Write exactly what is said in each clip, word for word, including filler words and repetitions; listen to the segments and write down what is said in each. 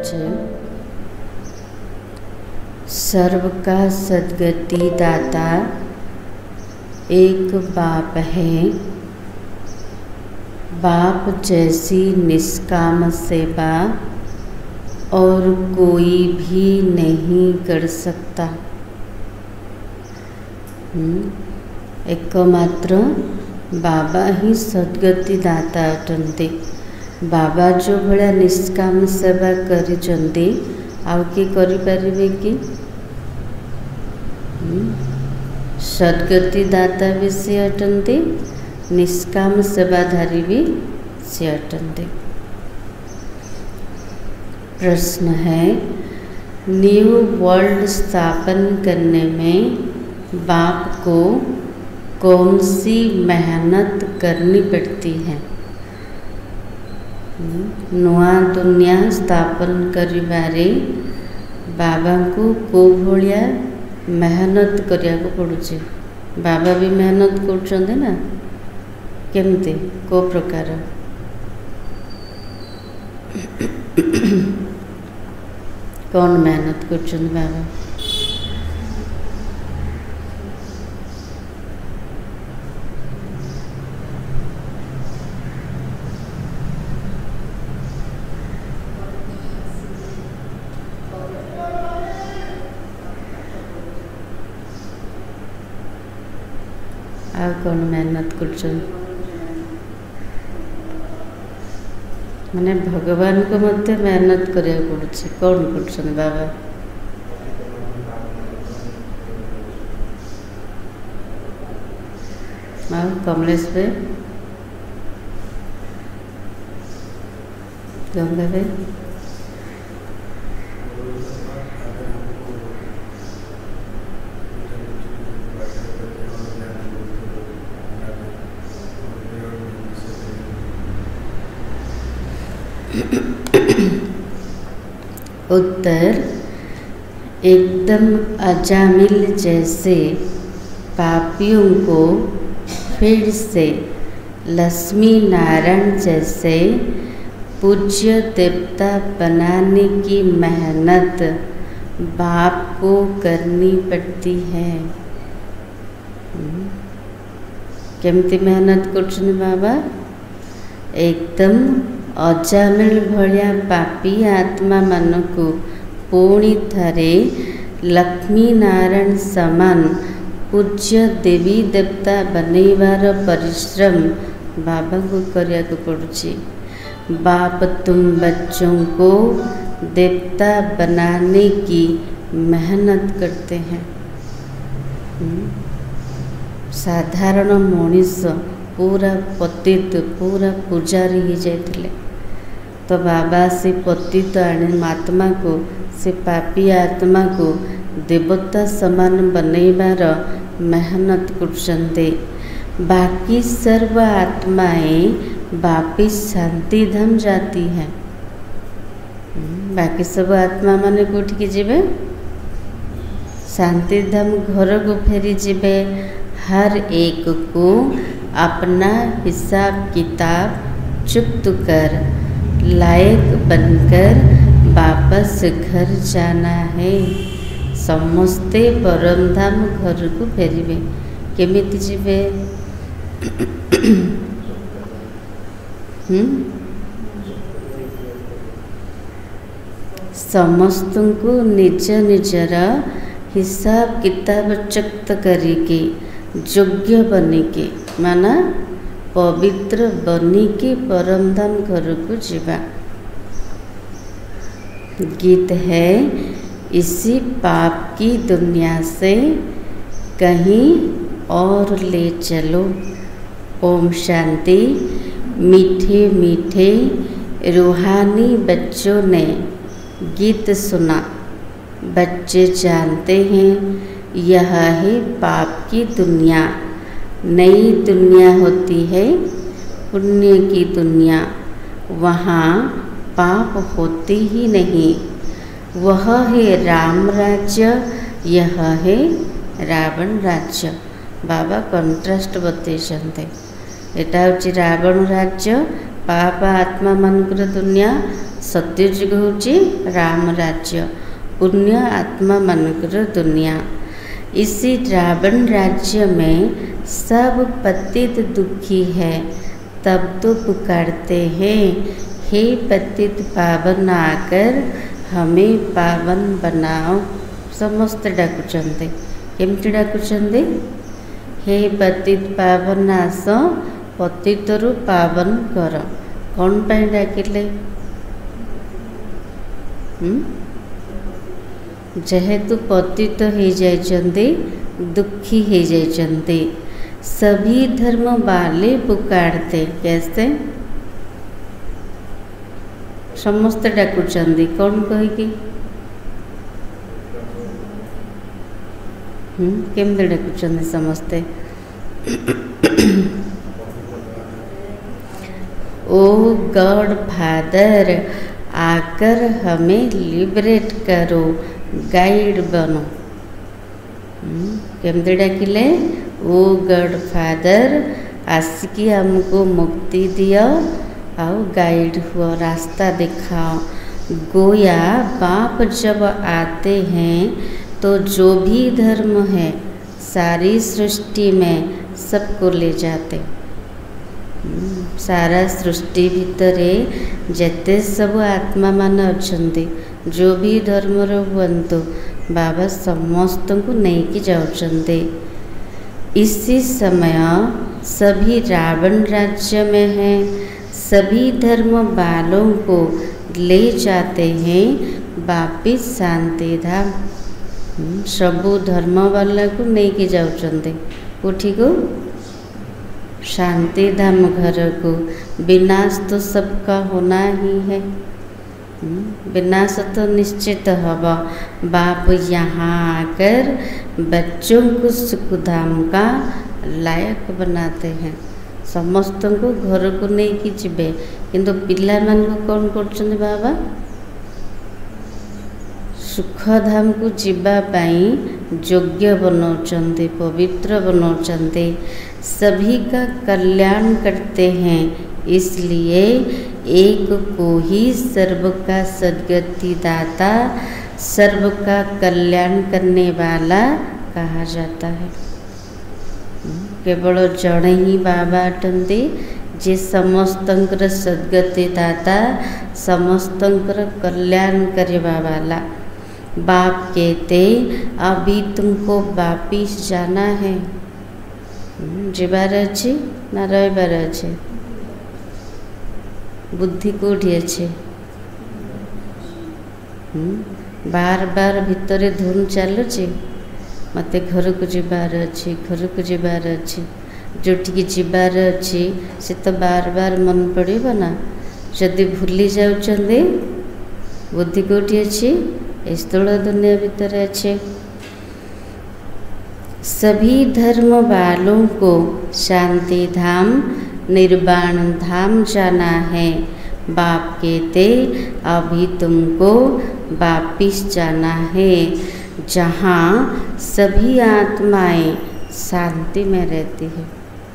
पढ़ुचे। सर्व का सद्गति दाता एक बाप है, बाप जैसी निष्काम सेवा और कोई भी नहीं कर सकता। एकमात्र बाबा ही सद्गति दाता अटंती। बाबा जो भला निष्काम सेवा करिचंती आउ किए करिपारिबे कि? सद्गति दाता भी से अटंती, निष्काम सेवाधारी भी से अटंती। प्रश्न है, न्यू वर्ल्ड स्थापन करने में बाप को कौन सी मेहनत करनी पड़ती है? नुआ दुनिया स्थापन करिबारे बाबा को को भलिया मेहनत करिया को पड़ुचे। बाबा भी मेहनत करछन्ते ना, केमते को प्रकार? कौन मेहनत करछन्ते बाबा? आ कौन मेहनत कर माने भगवान को मत मेहनत करिया पड़ुछि। कौन कर बाबा? आ कमलेश भाई, गंगा भाई, उत्तर, एकदम अजामिल जैसे पापियों को फिर से लक्ष्मी नारायण जैसे पूज्य देवता बनाने की मेहनत बाप को करनी पड़ती है। केमती मेहनत कर बाबा? एकदम अजामिल भलिया पापी आत्मा मानकु पुणी थरे लक्ष्मी नारायण समान पूज्य देवी देवता बनैवार परिश्रम बाबा को करिया को पड़ुछि। बाप तुम बच्चों को देवता बनाने की मेहनत करते हैं। साधारण मनीष पूरा पतित पूरा पुजारी ही जाते, तो बाबा से पतित आत्मा को, से पापी आत्मा को देवता समान बनैबार मेहनत करछन्ते। बाकी सर्व आत्माएं वापिस शांति धाम जाती हैं। बाकी सब आत्मा माने कोठिकी जिबे? शांति धाम घर को फेरी जिबे। हर एक को अपना हिसाब किताब चुप्त कर लायक बनकर वापस घर जाना है। समस्ते परम धाम घर को फेरिबे। केमिति जिबे? समस्त को निज निजर हिसाब किताब चुप्त करिके योग्य बनिके माना पवित्र बनिके परम धाम घर को जीवा। गीत है, इसी पाप की दुनिया से कहीं और ले चलो। ओम शांति। मीठे मीठे रूहानी बच्चों ने गीत सुना। बच्चे जानते हैं यह है पाप की दुनिया। नई दुनिया होती है पुण्य की दुनिया। वहाँ पाप होती ही नहीं। वह है राम राज्य, यह है रावण राज्य। बाबा कंट्रास्ट बतैछन्ते। एटा होछि रावण राज्य, पाप आत्मा मानकर दुनिया, सत्ययुग होची राम राज्य, पुण्य आत्मा मानकर दुनिया। इसी रावण राज्य में सब पतित दुखी है। तब तो पुकारते हैं, हे पतित पावन आकर हमें पावन बनाओ। समस्त डाकुचंदे केमती डाकुचंदे, हे पतित पावन आस पतितरु पावन कर। कौन पाई डाकिले? जेहेतु पतित हो जाइछन्ति, दुखी हो जाइछन्ति, सभी धर्म वाले पुकारते। कैसे? समस्त डाकुचंदी कौन कहीकि केमती डाकुचंदी समस्ते? ओ गॉड फादर, आकर हमें लिबरेट करो, गाइड बनो। केमती डाकिले? ओ गॉड फादर, आसिकी हमको मुक्ति दियो, आओ गाइड हुआ, रास्ता दिखाओ। गोया बाप जब आते हैं तो जो भी धर्म है सारी सृष्टि में सबको ले जाते। सारा सृष्टि भितरे जेते सब आत्मा मान अछंती, जो भी धर्मर हुअंतु, बाबा समस्त को नहीं जाउछंती। इसी समय सभी रावण राज्य में हैं, सभी धर्म वालों को ले जाते हैं वापिस शांति धाम। सबू धर्म वाला को नहीं के जाउछंते कोठी को? शांति धाम घर को। विनाश तो सबका होना ही है, विनाश तो निश्चित हवा। बाप यहाँ आकर बच्चों को सुखधाम का लायक बनाते हैं। समस्त को घर को नहीं कि जीवे, किंतु पिला मान को कौन करछन्ते बाबा? सुखधाम को जीवा पाई योग्य बनाउछन्ते, पवित्र बनाउछन्ते, सभी का कल्याण करते हैं। इसलिए एक को ही सर्व का सद्गति दाता, सर्व का कल्याण करने वाला कहा जाता है। केवल जड़े ही बाबा अटंती जे समस्तंकर सद्गति दाता, समस्तंकर कल्याण करवा वाला। बाप कहते अभी तुमको वापिस जाना है, जीवार अच्छे ना रहीबार अच्छे? बुद्धि कोठी अच्छे? बार बार भितरे धुन चलुची, मते घर को जीवार अच्छे, घर को जीवार अच्छे। जोटिकी जीवार अच्छे से तो बार बार मन पड़ेगा ना। जदि भूली जाउछन्ते, बुद्धि कोठी अच्छे? स्थूल दुनिया भीतर अच्छे। सभी धर्म वालों को शांति धाम, निर्वाण धाम जाना है। बाप कहते अभी तुमको वापिस जाना है, जहाँ सभी आत्माएं शांति में रहती है।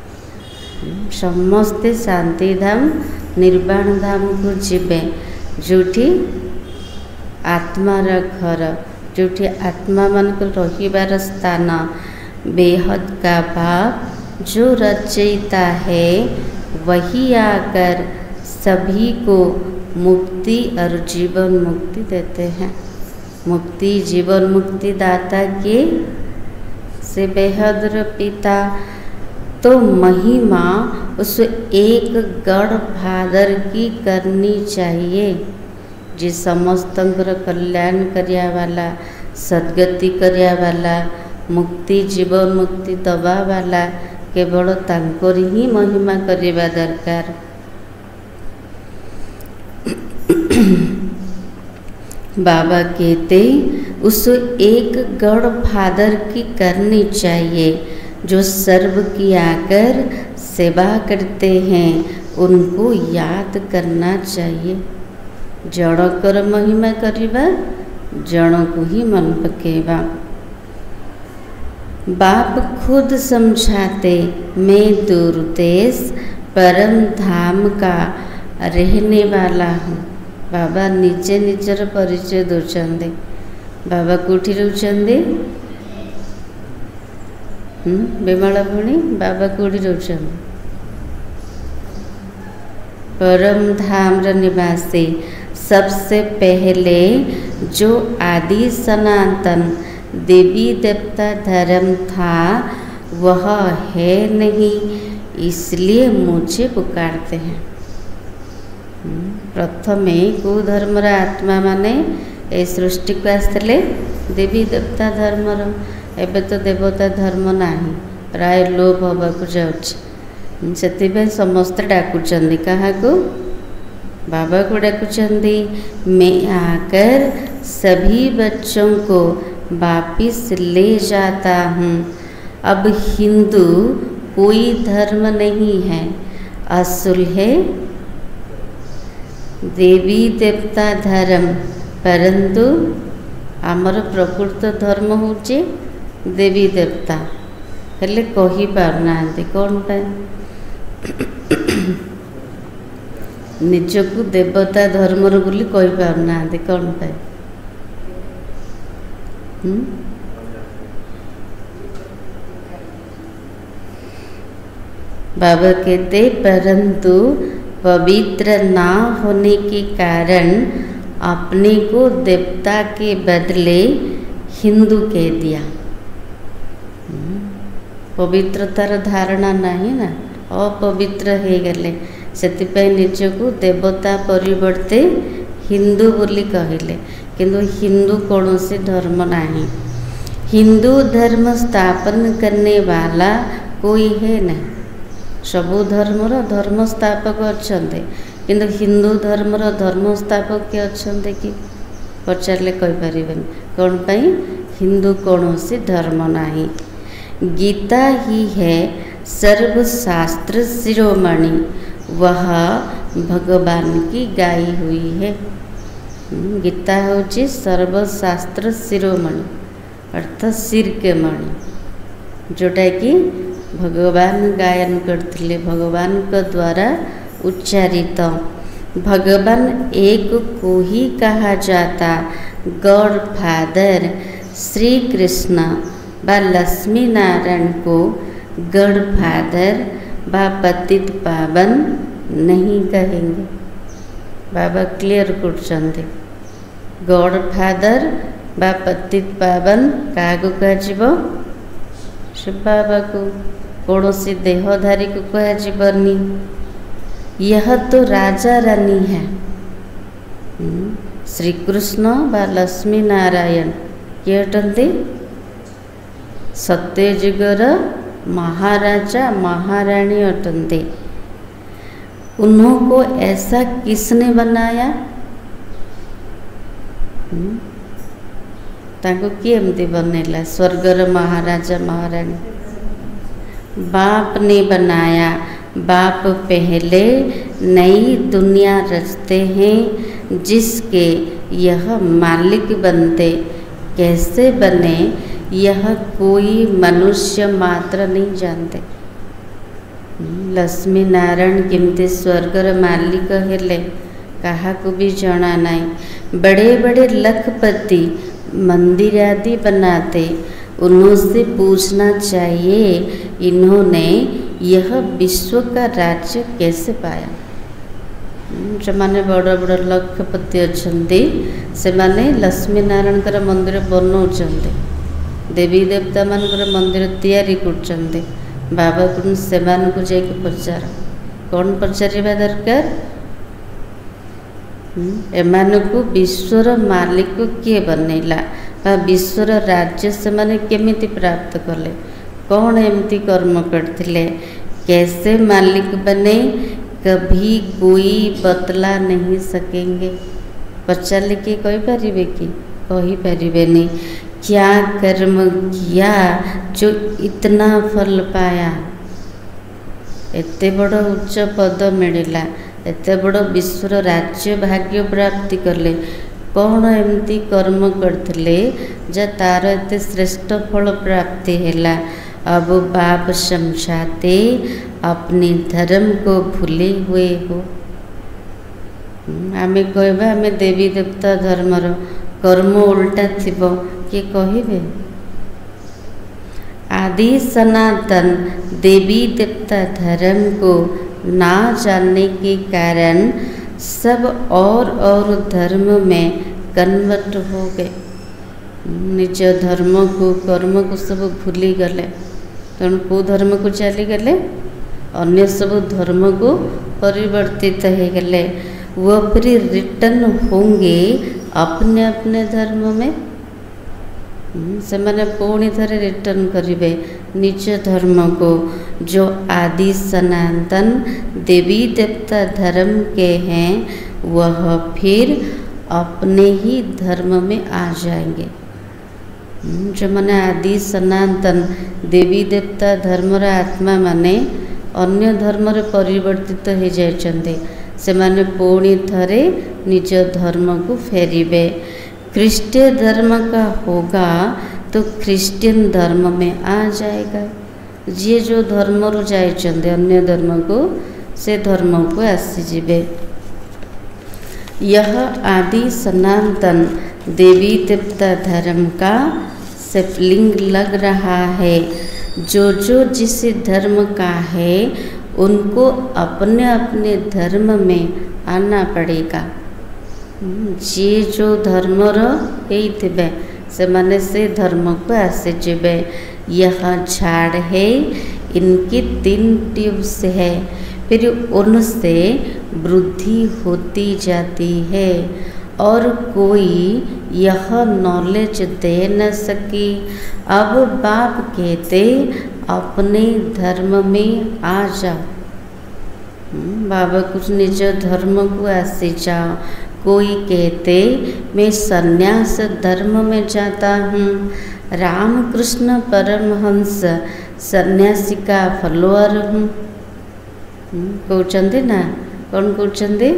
समस्ते शांति धाम, निर्वाण धाम को जीवे, जोठी आत्मार घर, जोठी आत्मा मन को रहिबार स्थान। बेहद का बाप जो रचयिता है वही आकर सभी को मुक्ति और जीवन मुक्ति देते हैं। मुक्ति जीवन मुक्ति दाता के से बेहद पिता तो महिमा उस एक गढ़ फादर की करनी चाहिए, जी समस्तंकर कल्याण करिया वाला, सद्गति करिया वाला, मुक्ति जीवन मुक्ति दबा वाला, केवल तांकर ही महिमा करिबा दरकार। बाबा कहते उस एक गॉड फादर की करनी चाहिए, जो सर्व की आकर सेवा करते हैं, उनको याद करना चाहिए। जड़ कर महिमा करिबा, जड़ को ही मन पकेबा। बाप खुद समझाते मैं दूर देश परम धाम का रहने वाला हूँ। बाबा निजे निजर परिचय दौरान बाबा कौटी रोचंदे विमला भणी बाबा कौटी रोचंदे परम धाम निवासी। सबसे पहले जो आदि सनातन देवी देवता धर्म था वह है नहीं, इसलिए मुझे पुकारते हैं। प्रथमे को धर्मर आत्मा माने ए सृष्टि को आसते देवी देवता धर्मर। एबे तो देवता धर्म नहीं, प्राय लोप होबाकू जाउछि। से समस्त डाकुचंदी कहा को बाबा को डाकुचंदी। मैं आकर सभी बच्चों को वापिस ले जाता हूँ। अब हिंदू कोई धर्म नहीं है, असुल है देवी देवता धर्म, परंतु आमर प्रकृत धर्म होचे देवी देवता। हेले कही पारना कौन पाए निजकू देवता धर्मर बोली कही पारना कौन पाए। बाबा कहते परंतु पवित्र ना होने के कारण अपने को देवता के बदले हिंदू कह दिया। पवित्रतार धारणा नहीं ना, अपवित्र हो गले से निजको देवता परिवर्ते हिंदू बोली कहले। किंतु हिंदू कौन से धर्म नहीं। हिंदू धर्म स्थापन करने वाला कोई है नहीं। सबु धर्मर धर्म स्थापक अच्छा, किंतु हिंदू धर्मर धर्म स्थापक किए अच्छा कि पचारे कहीपर कौन पाई हिंदू कौन से धर्म नहीं। गीता ही है सर्वशास्त्र शिरोमणि, वह भगवान की गाई हुई है। गीता होची सर्वशास्त्र शिरोमणि अर्थात सिर के मणि, जोटा कि भगवान गायन करते, भगवान के द्वारा उच्चारित। भगवान एक को ही कहा जाता, गॉड फादर श्री कृष्ण व लक्ष्मी नारायण को गॉड फादर व पतित पावन नहीं कहेंगे। बाबा क्लियर कर गॉड फादर व पतित पावन क्या कह शिव बाबा को कौन सी देहधारी को कहनी। यह तो राजा रानी है। श्री कृष्ण व लक्ष्मी नारायण किए अटंती सत्ययुगर महाराजा महारानी अटंती। उन्होंने ऐसा किसने बनाया? ताको केमती बनेला? स्वर्गर महाराजा महारानी बाप ने बनाया। बाप पहले नई दुनिया रचते हैं जिसके यह मालिक बनते। कैसे बने यह कोई मनुष्य मात्र नहीं जानते। लक्ष्मी नारायण केमती स्वर्गर मालिक हेले कहा को भी जाना नहीं। बड़े बड़े लखपति मंदिर आदि बनाते, उनसे पूछना चाहिए इन्होंने यह विश्व का राज्य कैसे पाया। जो माने बड़ बड़ लखपति अच्छा से माने लक्ष्मी नारायण मंदिर बनाऊँच, देवी देवता मान मंदिर तैयारी कर। बाबा को से पचार कौन पचार दरकार? एमान को विश्वर मालिक किए बनैला बा विश्वर राज्य से माने केमिति प्राप्त कले, कौन एमती कर्म करथिले, कैसे मालिक बने, कभी कोई बतला नहीं सकेंगे। पचारे किए कही पारिबे कि? कही पारिबे नहीं। क्या कर्म किया जो इतना फल पाया? एते बड़ उच्च पद मिलला, एते बड़ विश्वर राज्य भाग्य प्राप्ति कले, कौन एमती कर्म करथिले जे तार एते श्रेष्ठ फल प्राप्ति हैला। अब बाप समझाते अपने धर्म को भूले हुए हो। आमे कहबा आमे देवी देवता धर्मर कर्म उल्टा थिबो किए कहिबे। आदि सनातन देवी देवता धर्म को ना जानने के कारण सब और और धर्म में कन्वर्ट हो गए। निज धर्म को कर्म को सब भूली गले, तेणु को धर्म को चली गले, अन्य सब धर्म को परिवर्तित हो गले। वह फिर रिटर्न होंगे अपने अपने धर्म में, से मैंने पुणी थे रिटर्न करेंगे निज धर्म को जो आदि सनातन देवी देवता धर्म के हैं, वह फिर अपने ही धर्म में आ जाएंगे। जो मैंने आदि सनातन देवी देवता धर्मर आत्मा माने अन्य धर्म परिवर्तित हो जाते, से माने पुणी थरे निज धर्म को फेरिबे। क्रिश्चियन धर्म का होगा तो क्रिश्चियन धर्म में आ जाएगा। जी जो धर्म रू जाइछन्ते अन्य धर्म को, से धर्म को आसीजिबे। यह आदि सनातन देवी देवता धर्म का स्पेलिंग लग रहा है। जो जो जिस धर्म का है उनको अपने अपने धर्म में आना पड़ेगा। जी जो धर्मर होइथिबे से माने से धर्म को आसे जिबे। यह झाड़ है, इनकी तीन ट्यूब्स है, फिर उनसे वृद्धि होती जाती है और कोई यह नॉलेज दे न सकी। अब बाप कहते अपने धर्म में आ जाओ, बाबा कुछ निज धर्म को आसे जाओ। कोई कहते मैं सन्यास धर्म में जाता हूँ। रामकृष्ण परमहंस सन्यासी का फॉलोअर हूँ कहते ना, कौन कहते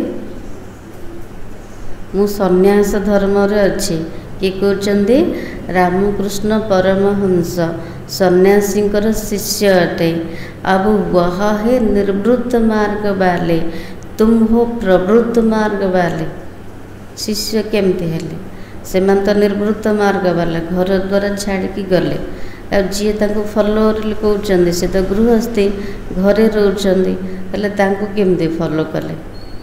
मु सन्यास धर्म अच्छी, किए कहते रामकृष्ण परमहंस सन्यासी शिष्य अटे। अब वह है निर्वृत्त मार्ग वाले, तुम हो प्रवृत्त मार्ग वाले। शिष्य केमती हेले से तो निर्वृत्त मार्ग वाला घर द्वारा छाड़ी गले। अब जी फॉलोअर कहते से तो गृहस्थी घरे रोचे केमती फॉलो कले।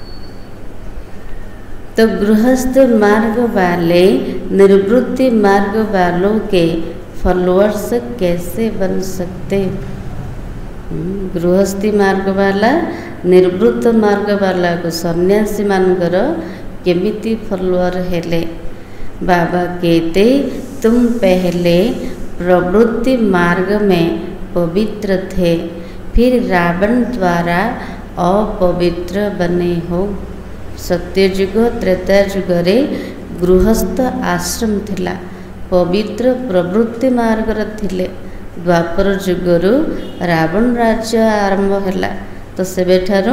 तो गृहस्थ मार्ग वाले निर्वृत्ति मार्ग वालों के फॉलोअर्स कैसे बन सकते। गृहस्थी मार्ग वाला निर्वृत्त मार्ग वाला को सन्यासी मानकर केमिति फॉलोअर हेले। बाबा कहते तुम पहले प्रवृत्ति मार्ग में पवित्र थे, फिर रावण द्वारा अपवित्र बने हो। सत्ययुग त्रेता युग रे गृहस्थ आश्रम थिला, पवित्र प्रवृत्ति मार्ग थिले। द्वापर युगरु रावण राज्य आरंभ हैला, तो सेबेठारु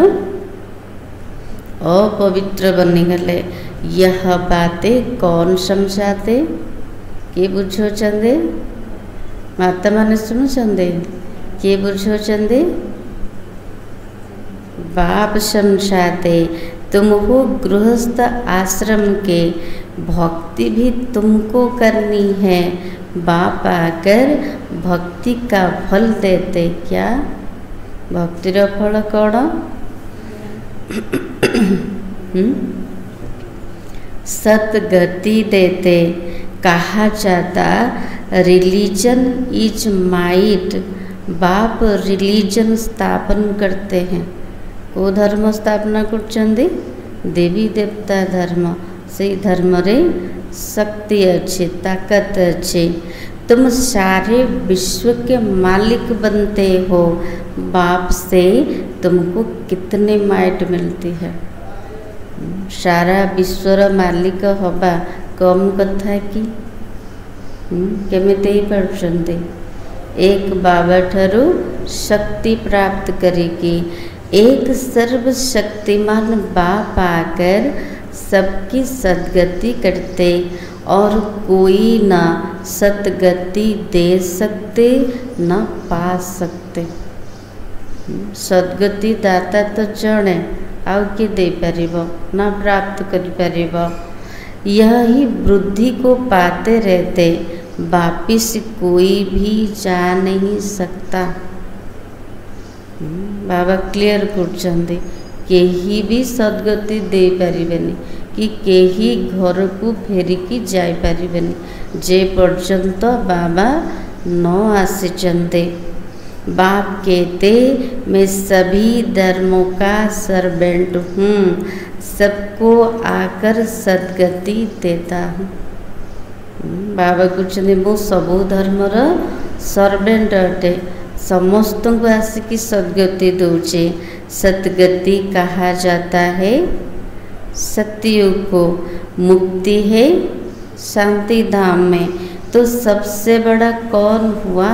अपवित्र बनीगले। यह बातें कौन समझाते, किए बुझाते, माता माने सुनुचंदे, किए बुझाते, बाप समझाते। तुम हो गृहस्थ आश्रम के, भक्ति भी तुमको करनी है। बाप आकर भक्ति का फल देते। क्या भक्तिर फल कौन? सतगति देते। कहा जाता रिलीजन इज माइट। बाप रिलीजन स्थापन करते हैं। वो धर्म स्थापना करचंदी देवी देवता धर्म। से धर्म रे शक्ति अच्छी, ताकत अच्छी। तुम सारे विश्व के मालिक बनते हो। बाप से तुमको कितने माइट मिलती है। सारा विश्वर मालिक हवा कम कथा कि केमिते पारछंते। एक बाबा ठारू शक्ति प्राप्त करेगी। एक सर्वशक्तिमान बाप आकर सबकी सदगति करते और कोई न सदगति दे सकते न पा सकते। सदगति दाता तो जड़े आउ किए दे परिबो ना प्राप्त करि परिबो। यह ही वृद्धि को पाते रहते वापिस कोई भी जा नहीं सकता। बाबा क्लियर करछन्ते केही भी सद्गति दे परिबेनी कि केही घर को फेरिकी जाय परिबेनी जे पर्यंत बाबा न आसिचन्ते। बाप कहते मैं सभी धर्मों का सर्वेंट हूँ, सबको आकर सद्गति देता हूँ। बाबा कहते मु सबु धर्मर सर्वेंट अटे, समस्त को आसिकी सद्गति दूचे। सद्गति कहा जाता है सत्ययुग को, मुक्ति है शांति धाम में। तो सबसे बड़ा कौन हुआ?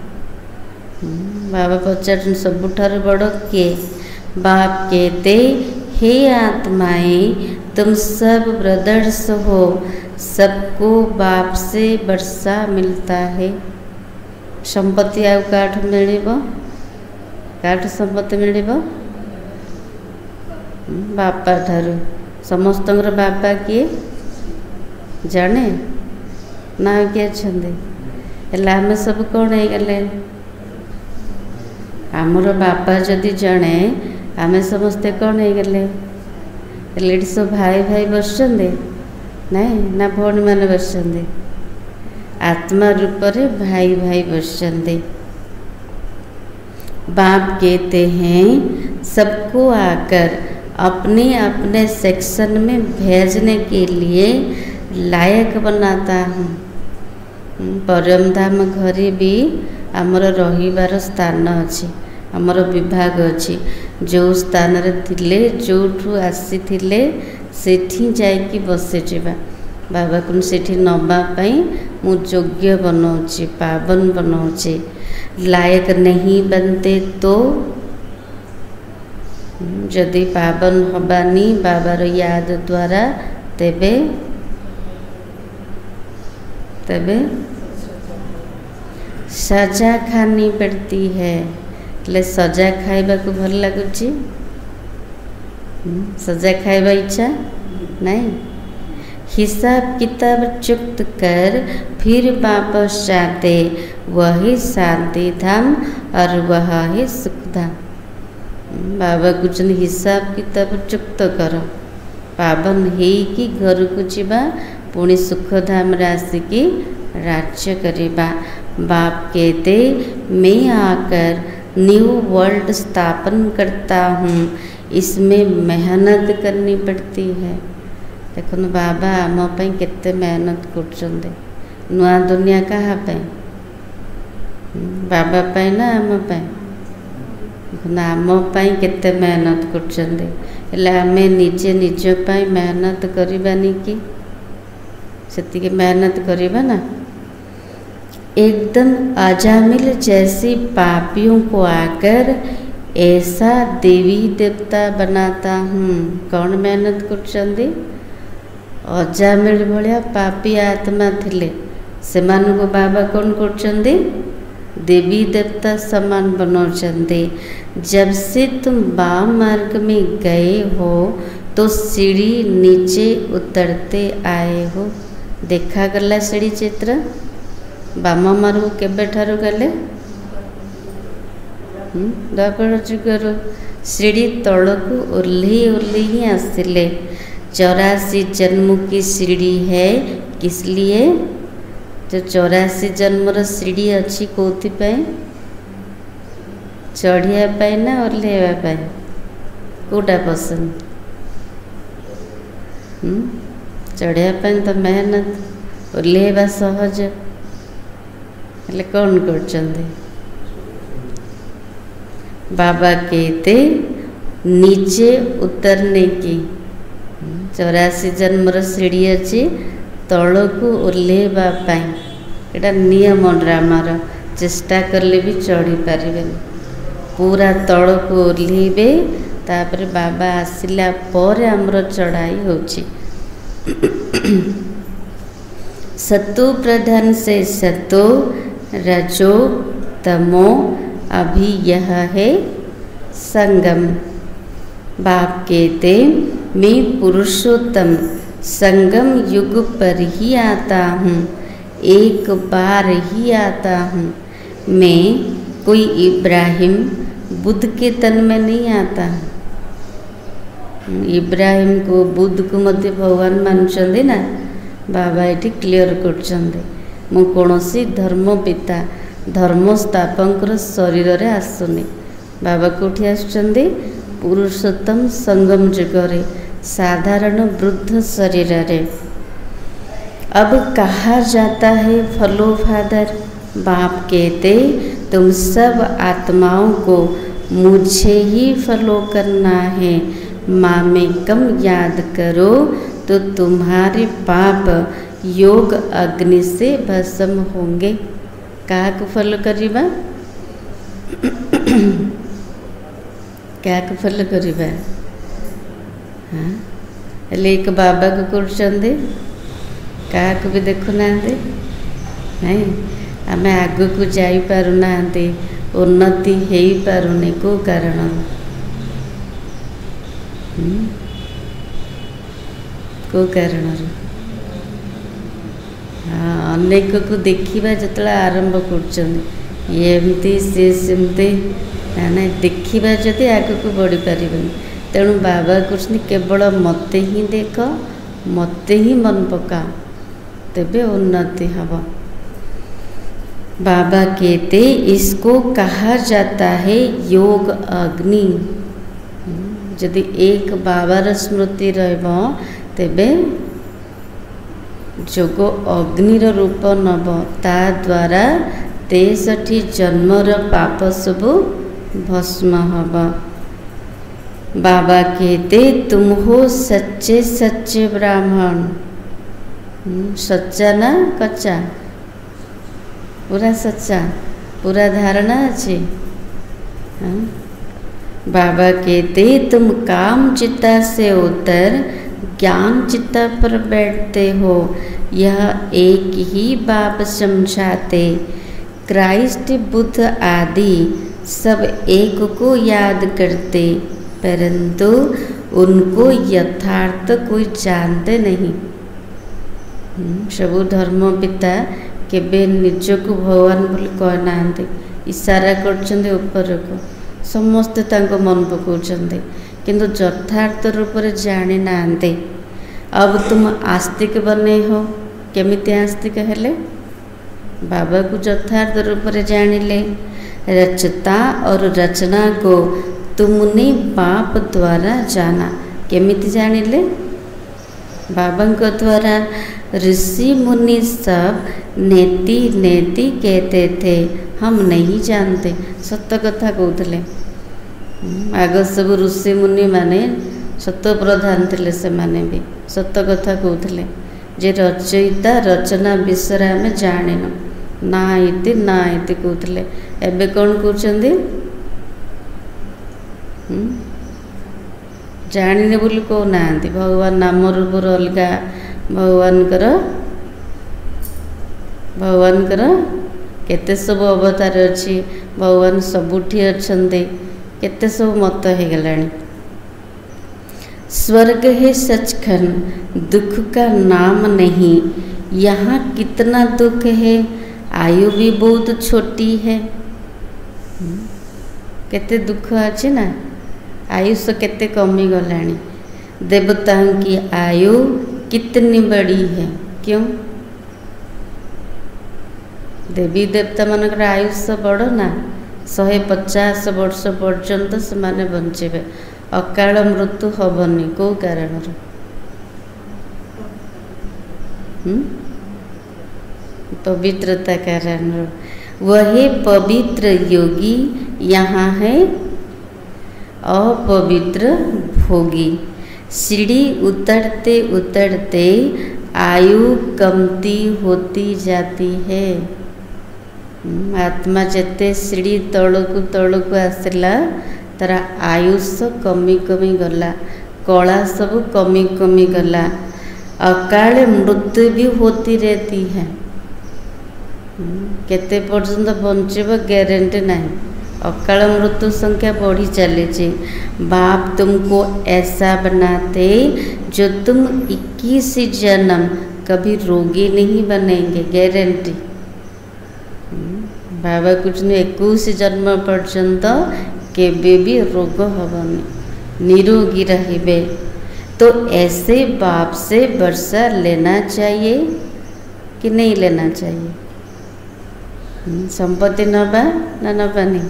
बाबा पचार सबुठार बड़ किए? बाप कहते हे आत्माएं तुम सब ब्रदर्स हो, सबको बाप से वर्षा मिलता है। संपत्ति आउ काठ मिलिबो? काठ संपत्ति मिलिबो बापा ठारू। समस्तंगर बापा किए जाने ना किए छंदे हेले आमे सब कौन हो गले? आमर बापा जदि जड़े आमे समस्ते कौन हो गले? हेले सब भाई भाई बसचंदे नहीं ना भौणी मैंने बसचंदे? आत्मा रूप रे भाई भाई बसचंदे। बाप कहते हैं सबको आकर अपने अपने सेक्शन में भेजने के लिए लायक बनाता हूँ। परम धाम घरे भी आमर रहिबार स्थान अच्छी, आमर विभाग अच्छी। जो स्थान रे थिले जोठू आसी थिले सेठी जाइकी बसे जिबा। बाबा को सेठी नबा पई मु योग्य बनाऊँची, पावन बनाऊँची। लायक नहीं बनते तो जदि पावन हबानी बाबार याद द्वारा तेबे तबे सजा खानी पड़ती है। ले सजा खाइबा को भल लगुची? सजा खाइबा इच्छा नहीं। हिसाब किताब चुक्त कर फिर वापस जाते, वही शांति धाम और वह ही सुख धाम। बाबा कुछ हिसाब किताब चुक्त कर, पावन है कि घर को जीवा, पुणी सुख धाम आसिकी राज्य करिबा। बाप कहते मैं आकर न्यू वर्ल्ड स्थापन करता हूँ, इसमें मेहनत करनी पड़ती है। देखो बाबा आम पे केते मेहनत कर नुआ दुनिया कहा पे? बाबा पे ना आम पे? आम पे केते मेहनत कर आमे निजे निज पे मेहनत करबानी कि सेतिके मेहनत करिबा ना। एकदम अजामिल जैसी पापियों को आकर ऐसा देवी देवता बनाता हूँ। कौन मेहनत कर? अजामिल भलिया पापी आत्मा थिले सेमान को बाबा कौन कर? देवी देवता समान बनाउछन्ते। जब से तुम वाम मार्ग में गए हो तो सीढ़ी नीचे उतरते आए हो। देखा गला सीढ़ी चित्र बाम मार्ग केबे ठारू गले? द्वापर जुगर सीढ़ी तलू ओह्लि ओह्लि ही आसिले। चौरासी जन्म की सीढ़ी है, किस लिए? जो चौरासी जन्मर सीढ़ी अच्छी कौथि पे? चढ़िया पाए ना ओह्लैवा पाए? कोटा पसंद? चढ़िया पाए तो मेहनत, ओह्लैवा सहज। हेले कौन करचंदे? बाबा कहते नीचे उतरने की चौरासी जन्मर सीढ़ी अच्छी तलू ओह्लैवा पाई। एटा नियम ड्रामार, चेष्टा करले भी चढ़ी पारे। पूरा तलू ओह्लैबे तापर बाबा आसिला पर आमर चढ़ाई होची। सतो प्रधान से सतो रजो तमो, अभी यह है संगम। बाप कहते मैं पुरुषोत्तम संगम युग पर ही आता हूँ, एक बार ही आता हूँ। मैं कोई इब्राहिम बुद्ध के तन में नहीं आता। इब्राहिम को बुद्ध को मध्य भगवान मानुचंदी ना, बाबा ये क्लियर करछंदे मु कोनोसी धर्म पिता धर्म स्थापकर शरीर रे आसुनी। बाबा कोठी आसुचंदी पुरुषोत्तम संगम जुगरे साधारण वृद्ध शरीर रे। अब कहा जाता है फॉलो फादर, बाप कहते तुम सब आत्माओं को मुझे ही फॉलो करना है। माँ में कम याद करो तो तुम्हारे पाप योग अग्नि से भस्म होंगे। क्या को फॉलो करिबा क्या को फॉलो करिबा? हाँ एक बाबा को करछंदे क्या को भी देखु ना नहीं आम आग को जाई पारु ना, उन्नति हो पारुनी को कारण को कारण हाँ अनेक को देखा जो आरंभ करमती सी सेमती ना देखा जदि आग को बढ़ी पारे। तेणु बाबा कृष्ण केवल मते ही देख मते ही मन पका तेबे उन्नति हब। बाबा कहते इसको कहा जाता है योग अग्नि। यदि एक बाबार स्मृति रहिब तेबे जोग अग्निर रूप नब, ता द्वारा तेसठी जन्मर पाप सब भस्म हब। बाबा कहते तुम हो सच्चे सच्चे ब्राह्मण। सच्चा ना कच्चा? पूरा सच्चा, पूरा धारणा अच्छी। हाँ? बाबा कहते तुम काम चिता से उतर ज्ञान चिता पर बैठते हो, यह एक ही बाप समझाते। क्राइस्ट बुद्ध आदि सब एक को याद करते, परंतु उनको यथार्थ कोई जानते नहीं। सबु धर्म पिता केबे निजको भगवान बोली कहना, इशारा करछन्ते ऊपर को समस्ते तांको मन पकाउछन्ते, किंतु यथार्थ रूप में जानी नांते। अब तुम आस्तिक बने हो, केमिति आस्तिक हेले? बाबा को यथार्थ रूप में जानिले। रचता और रचना को तुमने बाप द्वारा जाना। केमिति जानिले? बाबा को द्वारा। ऋषि मुनि सब नेति नेति कहते थे, हम नहीं जानते। सत्य कथा कहते। आग सब ऋषि मुनि माने सत्य प्रधान थे, से माने भी सत्य कथा कहते जे रचयिता रचना विषय आम जान ना इति ना इति कहते। एबे कौन कहते जाने बोली कहना, भगवान नाम रूप अलग, भगवान भगवान केते सब अवतार अच्छी, भगवान सबुठी अच्छे, केते सब मत हो गलानी। स्वर्ग है सचखंड, दुख का नाम नहीं। यहाँ कितना दुख है, आयु भी बहुत छोटी है। केते दुख अच्छे ना, आयुष केते कमी गलानी। देवताओं की आयु कितनी बड़ी है, क्यों? देवी देवता मानकर आयुष बड़ ना, शहे पचास वर्ष पर्यंत से माने बंचे, अकाल मृत्यु हबनी। को कारण? पवित्रता कारण। वही पवित्र योगी यहाँ है अपवित्र भोगी। सीढ़ी उतरते उतरते आयु कमती होती जाती है। आत्मा जेते सीढ़ी तलकू तलकू आसला तार आयुष कमी कमी गला, कला सब कमी कमी गला, अकाल मृत्यु भी होती रहती है। केते पर्यंत बंचब गारंटी नहीं, अकाल मृत्यु संख्या बढ़ी चली। बाप तुमको ऐसा बनाते जो तुम इक्कीस जन्म कभी रोगी नहीं बनेंगे, गारंटी। बाबा कुछ इक्कीस जन्म पर्यंत केबे भी रोग हबनी, निरोगी रहिबे। तो ऐसे बाप से वर्षा लेना चाहिए कि नहीं लेना चाहिए? संपत्ति नबा ना नबा नहीं?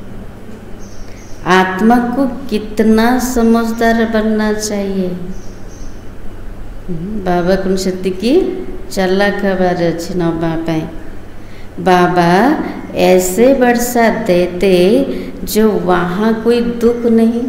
आत्मा को कितना समझदार बनना चाहिए? बाबा को सेतिकी चालाक हबार अच्छी नबा पाई। बाबा ऐसे वर्षा देते जो वहाँ कोई दुख नहीं।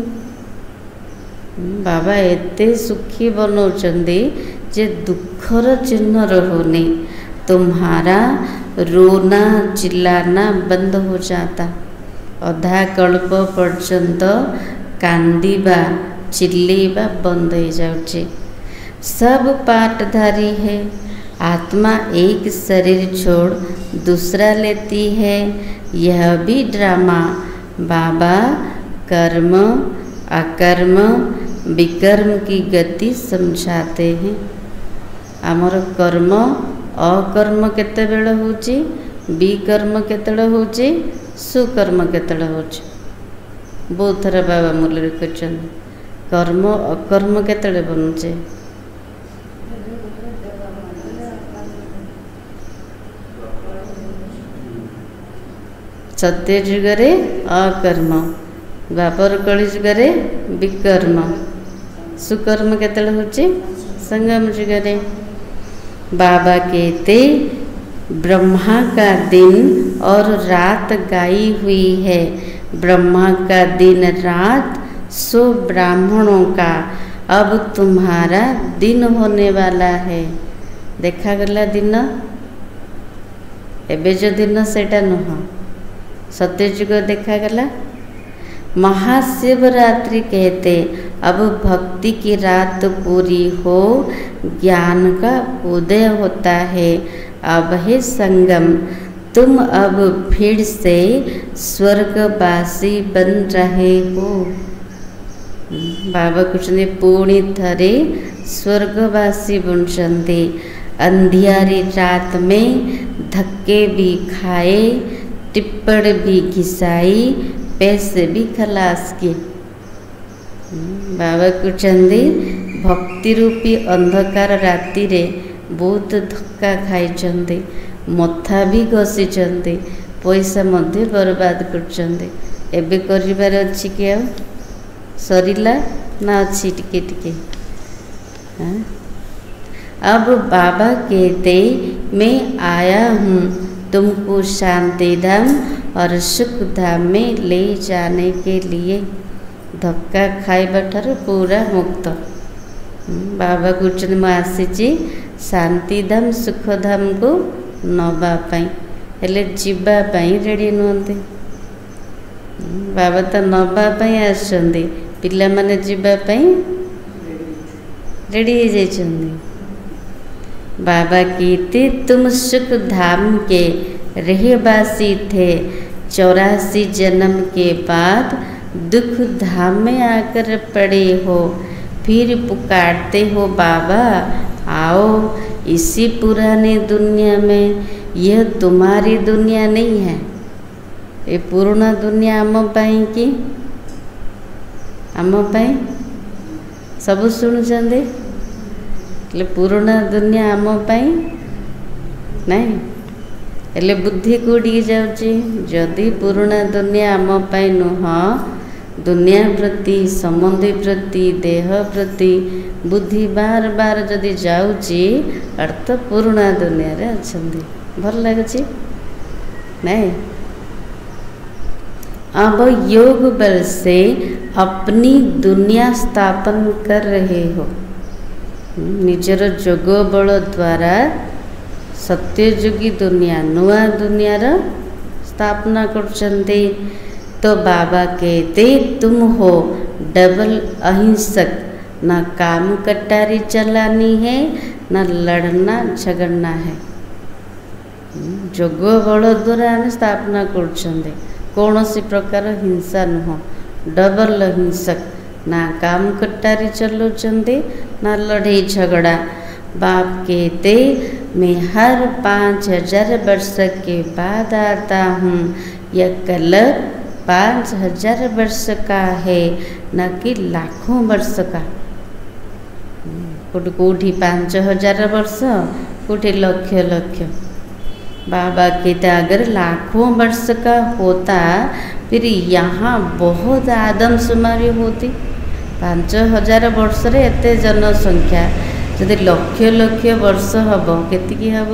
बाबा एते सुखी बनौचंदी जे दुखर चिन्ह रहुनी। तुम्हारा रोना चिल्लाना बंद हो जाता। अधा कल्प पर्यंत कांदीबा चिल्लेबा बंद हो जाउची। सब पाठधारी है। आत्मा एक शरीर छोड़ दूसरा लेती है, यह भी ड्रामा। बाबा कर्म अकर्म विकर्म की गति समझाते हैं। आमर कर्म अकर्म केते बेले होची, विकर्म केते होची, सुकर्म केते होची। बहुत थर बाबा मुरली कहते कर्म अकर्म केते बनुचे। सत्य जुगरे अकर्म, द्वापर कली जुगरे विकर्म, सुकर्म केते होची संगम जुगरे। बाबा कहते ब्रह्मा का दिन और रात गाई हुई है। ब्रह्मा का दिन रात सो ब्राह्मणों का। अब तुम्हारा दिन होने वाला है। देखा गला दिन, एबे जो दिन सेटा नुह, सत्यजुग देखा गला। महाशिवरात्रि कहते अब भक्ति की रात पूरी हो, ज्ञान का उदय होता है। अब है संगम, तुम अब फिर से स्वर्गवासी बन रहे हो। बाबा कुछ ने पुणी थरे स्वर्गवासी बनचंदी। अंधियारी रात में धक्के भी खाए, टिप्पण भी घिसाई, पैसे भी खलास किए। बाबा कहते भक्ति रूपी अंधकार राति रे बहुत धक्का खाई, मथा भी घसी, पैसा मध्य बर्बाद कर। एबे करिबार अछि कि आ सरिला ना अछि टिके टिके। अब बाबा कहते मैं आया हूँ तुमको शांति धाम और सुख धाम में ले जाने के लिए। धक्का खाइबा ठारू पूरा मुक्त। बाबा कहते मैं आसी शांति धाम सुख धाम को नवापाई, हेले जीवापाई रेडी नुहंती। बाबा तो नवापाई आसछंदी, पिला माने जीवापाई रेडी हो जाइछंदी। बाबा कहते तुम सुख धाम के रहवासी थे। चौरासी जन्म के बाद दुख धाम में आकर पड़े हो, फिर पुकारते हो बाबा आओ इसी पुराने दुनिया में। यह तुम्हारी दुनिया नहीं है, ये पुराना दुनिया आम पाई कि आम पाई सब शुणुचंदे। पुराना दुनिया आम पाई नहीं, हेले बुद्धि कौटी जाऊँगी। जदि पुराना दुनिया आम पाई नुह, दुनिया प्रति संबंधी प्रति देह प्रति बुद्धि बार बार जदि जाऊँगी, अर्थ पुराना दुनिया रे अच्छी। भल लगुच नहीं? अब योग बल से अपनी दुनिया स्थापन कर रहे हो। निजर जोग बल द्वारा सत्ययुगी दुनिया नुआ दुनियार स्थापना करछन्ते। तो बाबा कहते तुम हो डबल अहिंसक, न काम कटारी चलानी है न लड़ना झगड़ना है। जोग बल द्वारा स्थापना करछन्ते। कौन सी प्रकार हिंसा नुह, डबल हिंसक ना काम कटारी चलुचंदी ना लड़ाई झगड़ा। बाप कहते मैं हर पाँच हजार वर्ष के बाद आता हूँ, यह कलप पाँच हजार वर्ष का है न कि लाखों वर्ष का। कौटी पाँच हजार वर्ष कौटी लक्ष लक्ष। बाबा कहते अगर लाखों वर्ष का होता फिर यहाँ बहुत आदमशुमारी होती। पाँच हजार वर्ष रे एते जनसंख्या जदि लक्ष लक्ष वर्ष हम केतिकी हम।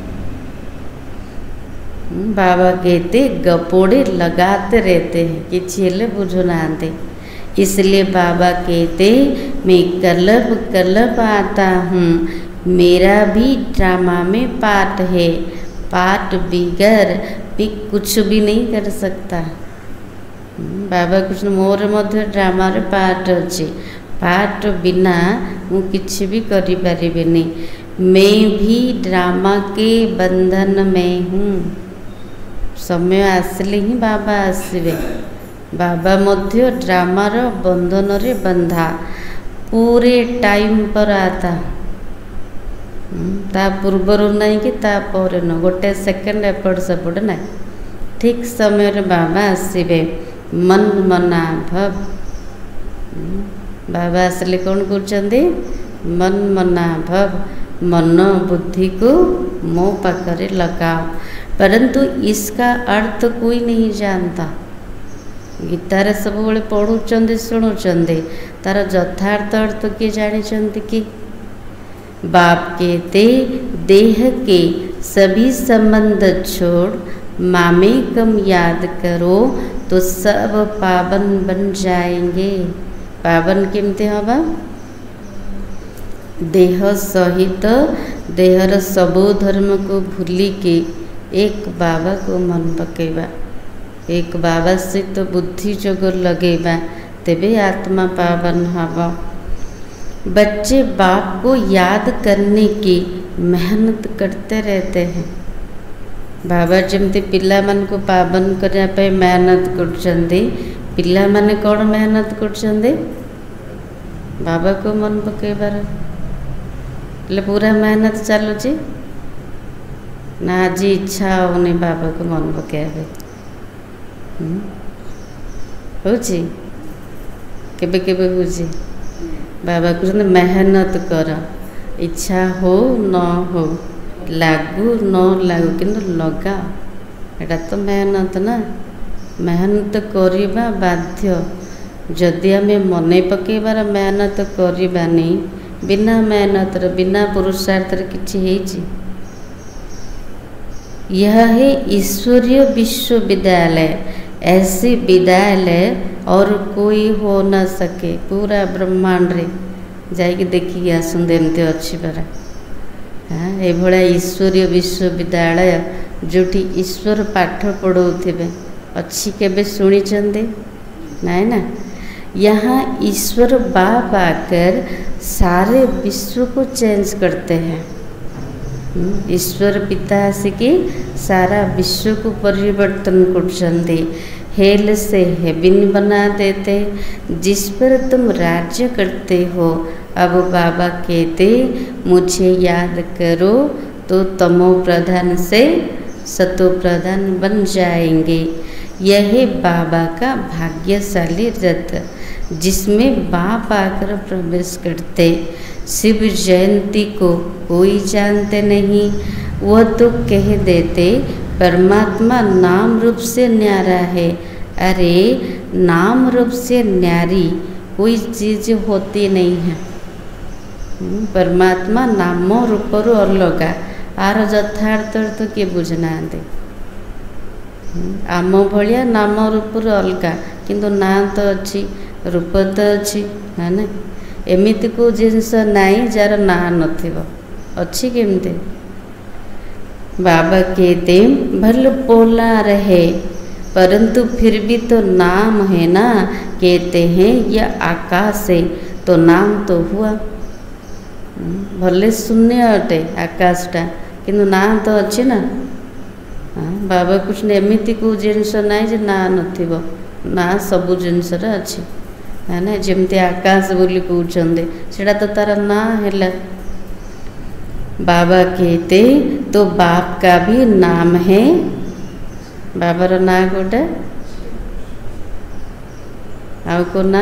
बाबा कहते गपोड़े लगाते रहते हैं किसी हेले बुझुना। इसलिए बाबा कहते मैं कलप कलप आता हूँ, मेरा भी ड्रामा में पार्ट है, पार्ट बिगर भी कुछ भी नहीं कर सकता। बाबा कृष्ण मोर मध्य ड्रामा रे पार्ट अच्छे, पार्ट बिना मु किछि भी करि परिबेनी। मैं भी ड्रामा के बंधन में हूँ। समय आसले ही बाबा आसवे। बाबा मध्य ड्रामार बंधन रे बंधा पूरे टाइम पर आता। ता पूर्वर नहीं कि ता पर न गोटे सेकेंड एपट सेपट ना, ठीक समय रे बाबा आसवे। मन मना भव। बाबा आसले कौन करचंदी? मन मना भव, मन बुद्धि को मो पाखरे लगाओ। परंतु इसका अर्थ कोई नहीं जानता। गीतार सब बड़े पढ़ुचंदी शुणुचंदी, तार यथार्थ अर्थ किए जानी कि? बाप कहते देह के सभी संबंध छोड़ मामे कम याद करो तो सब पावन बन जाएंगे। पावन केमते हवा? देह सहित देहर सबो धर्म को भूली के एक बाबा को मन पकेबा, एक बाबा से तो बुद्धि जोग लगेबा, तेबे आत्मा पावन हवा। बच्चे बाप को याद करने की मेहनत करते रहते हैं। बाबा जमती पिला मन को पावन करने पे मेहनत करचंदी, पिला माने कौन मेहनत करचंदी? बाबा को मन पकेबार ले पूरा मेहनत चलुची ना। आज इच्छा होने बाबा को मन पकेबे होची केबे केबे होची। बाबा कहते मेहनत कर, इच्छा हो न हो, लागू न लागू किंतु लगा। एटा तो मेहनत ना। मेहनत करिबा बाध्य। जदि आमे मने पकेबार मेहनत करिबानी, बिना मेहनत बिना पुरुषार्थ किछि हेछि? यह है ईश्वरीय विश्वविद्यालय। ऐसी विद्यालय और कोई हो न सके पूरा ब्रह्मांड रे। जाइए देखिए आसंदे एमती अच्छी परा। हाँ ये भाया ईश्वरीय विश्वविद्यालय जोटी ईश्वर पाठ पढ़ाऊे अच्छी केबे शुणी नाई ना। यहाँ ईश्वर बाप आकर सारे विश्व को चेंज करते हैं। ईश्वर पिता आसिकी सारा विश्व को परिवर्तन करते, हेल से हेबिन बना देते, जिस पर तुम राज्य करते हो। अब बाबा कहते मुझे याद करो तो तमो प्रधान से सतो प्रधान बन जाएंगे। यह बाबा का भाग्यशाली रथ जिसमें बाप आकर प्रवेश करते। शिव जयंती को कोई जानते नहीं, वह तो कह देते परमात्मा नाम रूप से न्यारा है। अरे नाम रूप से न्यारी कोई चीज़ होती नहीं है। परमात्मा नाम रूप अलगा, आर यथार्थ तो किए बुझना। आम भाया नाम रूप अलगा किंतु ना तो अच्छी रूप तो अच्छी है ना। एमिति को जिनस नाई जार ना नथिबो अच्छी केमते। बाबा कहते भले पोला रहे परंतु फिर भी तो नाम है ना। कहते हैं यह आकाश है तो नाम तो हुआ। भले शून्य अटे आकाशटा किंतु ना तो अच्छी ना। हाँ बाबा कृष्ण एमती को जिनस ना जे ना नथिबो ना सबु जिनसर अच्छी है ना जमती आकाश बोली कहते सेटा तो तार ना है। बाबा कहते तो बाप का भी नाम है। बाबार ना गोटे आउ को ना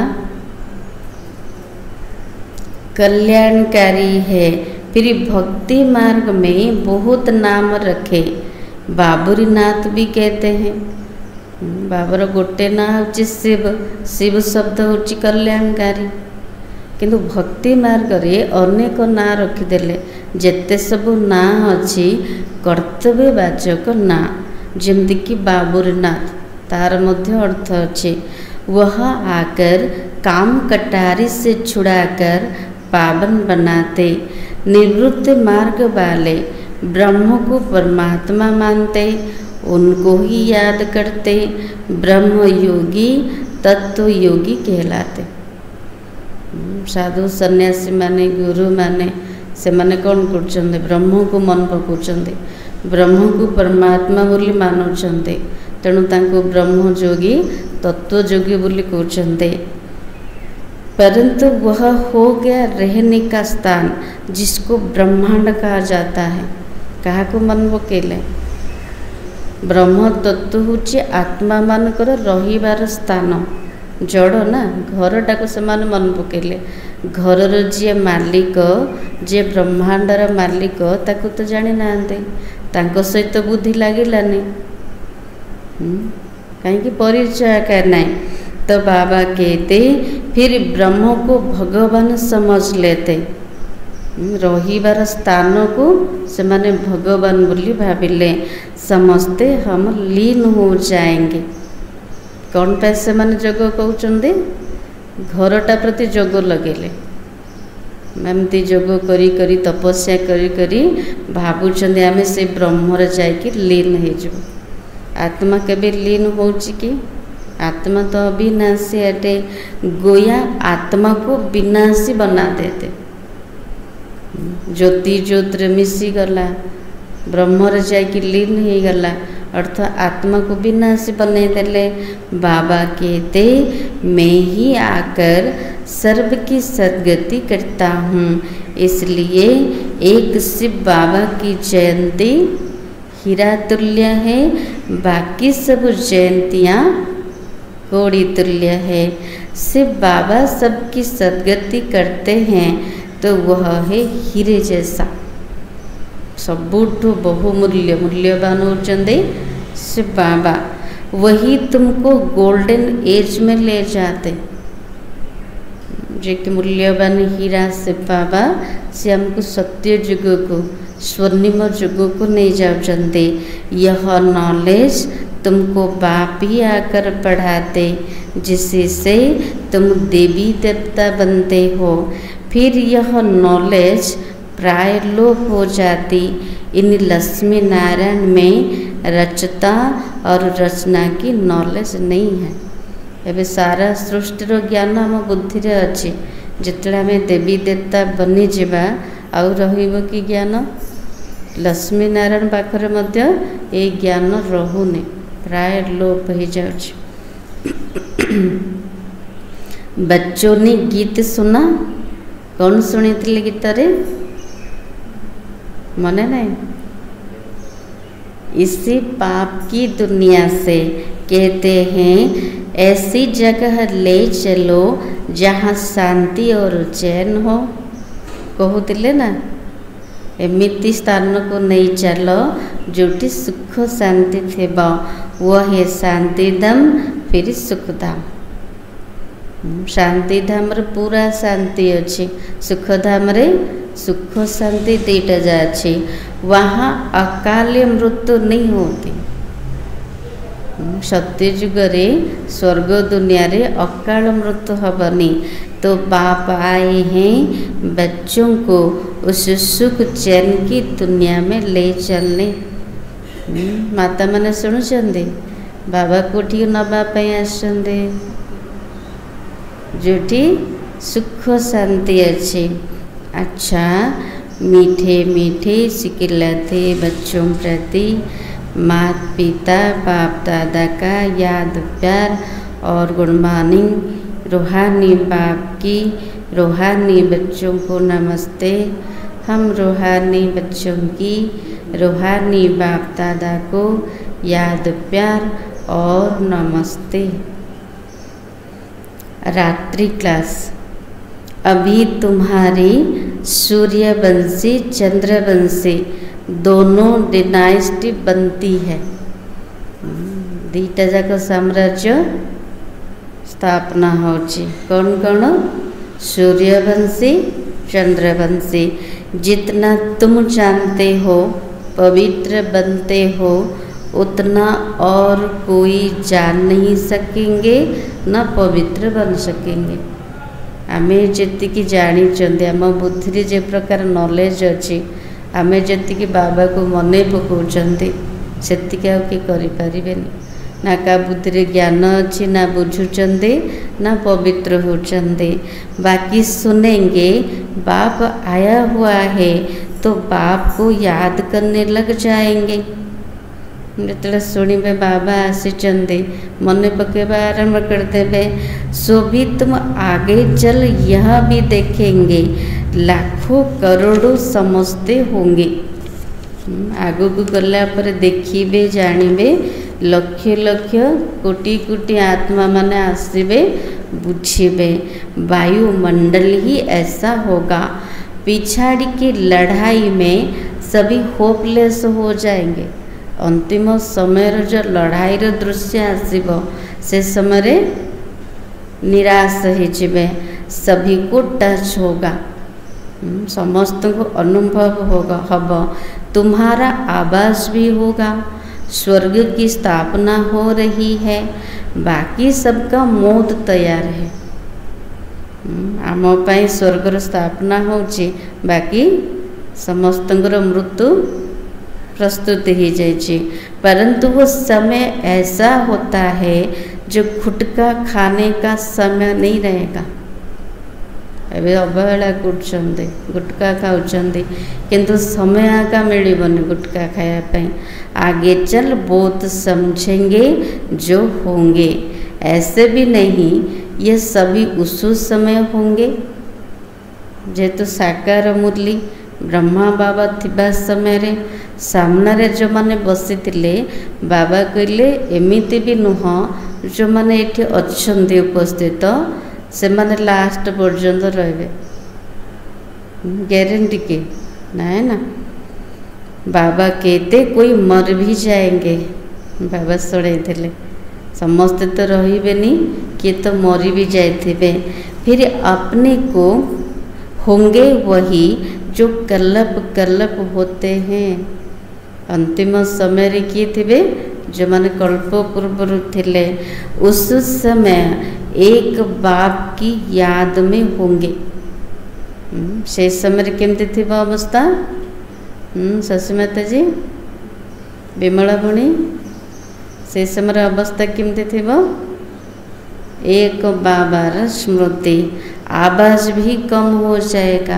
कल्याणकारी है। फिर भक्ति मार्ग में बहुत नाम रखे। बाबुरी नाथ भी कहते हैं। बाबर गोटे ना हूँ शिव, शिव शब्द हूँ कल्याणकारी। किंतु भक्ति मार्ग रे अनेक ना रखिदेले जेते सब ना अच्छी कर्तव्यवाचक ना जमती कि बाबुरीनाथ तार मध्य अर्थ अच्छे। वह आकर काम कटारी से छुड़ाकर पावन बनाते। निवृत्त मार्ग वाले ब्रह्म को परमात्मा मानते, उनको ही याद करते। ब्रह्म योगी तत्व योगी कहलाते। साधु सन्यासी माने गुरु माने से माने कौन कर ब्रह्म को मन पकाउछन्ते, ब्रह्म को परमात्मा बोली मानुछन्ते। तेणु तांको ब्रह्म जोगी तत्व जोगी बोली कहते। परंतु वह हो गया रहने का स्थान जिसको ब्रह्मांड कहा जाता है। कहा को मन पकेले ब्रह्म तत्व हूँ आत्मा मानकर रहिबार स्थान। जड़ ना घरटा को सेमाने मन पकेले घरर जी मालिक जी ब्रह्मांडर मालिक ताकू तो जानी नांते, तांको सहित बुद्धि लागिलानी कहीं परिचय करना। तो बाबा कहते फिर ब्रह्म को भगवान समझ लेते। रहिबार स्थान को से माने भगवान बोली भाविले समझते हम लीन हो जाएंगे। कौन पे से माने जोग कहते घरटा प्रति जोग लगेले एमती जोग करी करी तपस्या करी करी भावुं आम से ब्रह्मर जाकि लीन हो। आत्मा केबे लीन हो कि आत्मा तो अविनाशी अटे। गोया आत्मा को विनाशी बना देते। ज्योति ज्योतिर मिसी गला ब्रह्मर जाकि लीन हो गला अर्थात आत्मा को विनाशी बने देले। बाबा कहते मैं ही आकर सर्व की सद्गति करता हूँ। इसलिए एक शिव बाबा की जयंती हीरा तुल्य है, बाकी सब जयंतियाँ कोड़ी तुल्य है। शिव बाबा सबकी सद्गति करते हैं तो वह है हीरे जैसा सबुठु बहुमूल्य मूल्यवान होचंदे शिव बाबा। वही तुमको गोल्डन एज में ले जाते। जे कि मूल्यवान हीरा शिव बाबा से हमको सत्य युग को स्वर्णिम युग को नहीं जाते। यह नॉलेज तुमको बाप ही आकर पढ़ाते जिससे तुम देवी देवता बनते हो। फिर यह नॉलेज प्राय लोप हो जाती। इन लक्ष्मी नारायण में रचता और रचना की नॉलेज नहीं है। एबे सारा सृष्टिर ज्ञान आम बुद्धि रे अच्छी। जिते आम देवी देवता बनी जावा आउ रहिबो कि ज्ञान लक्ष्मी नारायण पाखरे मध्य ए ज्ञान रहुने प्राय लोप हो जाउछि। बच्चों ने गीत सुना। कौन शुणी थी गीत रे मने नहीं। इसी पाप की दुनिया से कहते हैं ऐसी जगह ले चलो जहाँ शांति और चैन हो। कहते ना एमिति स्थान को नहीं चलो जोटी सुख शांति थे वह है शांति धाम फिर सुख धाम। शांति धाम रे पूरा शांति अच्छी, सुख धाम रे सुख शांति दीटा जाए। वहाँ अकाल मृत्यु नहीं होती। सत्य युग रे स्वर्ग दुनिया रे अकाल मृत्यु हबनी। तो बाप आए हैं बच्चों को उस सुख चैन की दुनिया में ले चलने। माता मैंने शुणुचंदे बाबा कोठी नवापाई आसंदे जोटी सुख शांति अच्छे। अच्छा मीठे मीठे सिकिलाते बच्चों प्रति माता पिता बाप दादा का याद प्यार और गुड मॉर्निंग। रूहानी बाप की रूहानी बच्चों को नमस्ते। हम रूहानी बच्चों की रूहानी बाप दादा को याद प्यार और नमस्ते। रात्रि क्लास। अभी तुम्हारी सूर्यवंशी चंद्रवंशी दोनों डिनाइस्टी बनती है। दीटा जाक साम्राज्य स्थापना होची। कौन कौन? सूर्यवंशी चंद्रवंशी। जितना तुम जानते हो पवित्र बनते हो उतना और कोई जान नहीं सकेंगे न पवित्र बन सकेंगे। आमे जेतिकी जानी आम बुद्धि जे प्रकार नॉलेज अच्छी आमे जेतिकी बाबा को मने पकाउछन्ति सेतिकी आउ कि करिपारिबेनि। ना का बुद्धि ज्ञान अच्छी ना बुझुचंदे ना पवित्र होचंदे। बाकी सुनेंगे बाप आया हुआ है तो बाप को याद करने लग जाएंगे। जो शुणे बाबा आसीचंदे मन पकेबा आरंभ कर देवे। सो भी तुम आगे चल यह भी देखेंगे लाखों करोड़ों समझते होंगे। आगु को गला पर देखिबे जानिबे लक्ष लक्ष कोटि कोटि आत्मा माने आसिबे बुझिबे। वायुमंडल ही ऐसा होगा। पिछाड़ी की लड़ाई में सभी होपलेस हो जाएंगे। अंतिम समय जो लड़ाई रो दृश्य आसिबो से समय निराश हो सभी को टच होगा। समस्त को अनुभव होगा हब। तुम्हारा आवास भी होगा। स्वर्ग की स्थापना हो रही है। बाकी सबका मौत तैयार है। आम पाई स्वर्गर स्थापना होची बाकी समस्त मृत्यु प्रस्तुत ही जाइए। परंतु वो समय ऐसा होता है जो गुटखा खाने का समय नहीं रहेगा। अबे अवहेला कर गुटखा खाऊंट किंतु समय आका मिलबन गुटखा खायापी। आगे चल बहुत समझेंगे जो होंगे। ऐसे भी नहीं ये सभी उस समय होंगे जेहेतु साकार मुरली ब्रह्मा बाबा थिबा समय रे सामने रे जो माने बसी थिले बाबा कहले एमिति भी नुह जो माने एठी अछंती उपस्थित से माने लास्ट पर्यंत रहे। गारंटी के ना है ना। बाबा कहते कोई मर भी जाएंगे। बाबा शुणाई थे समस्ते तो रहीबेनी किए तो मरी भी जाए। फिर अपने को होंगे वही जो कल्लप कल्लप होते हैं। अंतिम समय रे किए थे जो माने कल्प पूर्व थिले उस समय एक बाप की याद में होंगे। से समय केमती थी अवस्था? शशि माता जी विमला भणी से समय अवस्था केमती थी? एक बाबार स्मृति आवाज भी कम हो जाएगा।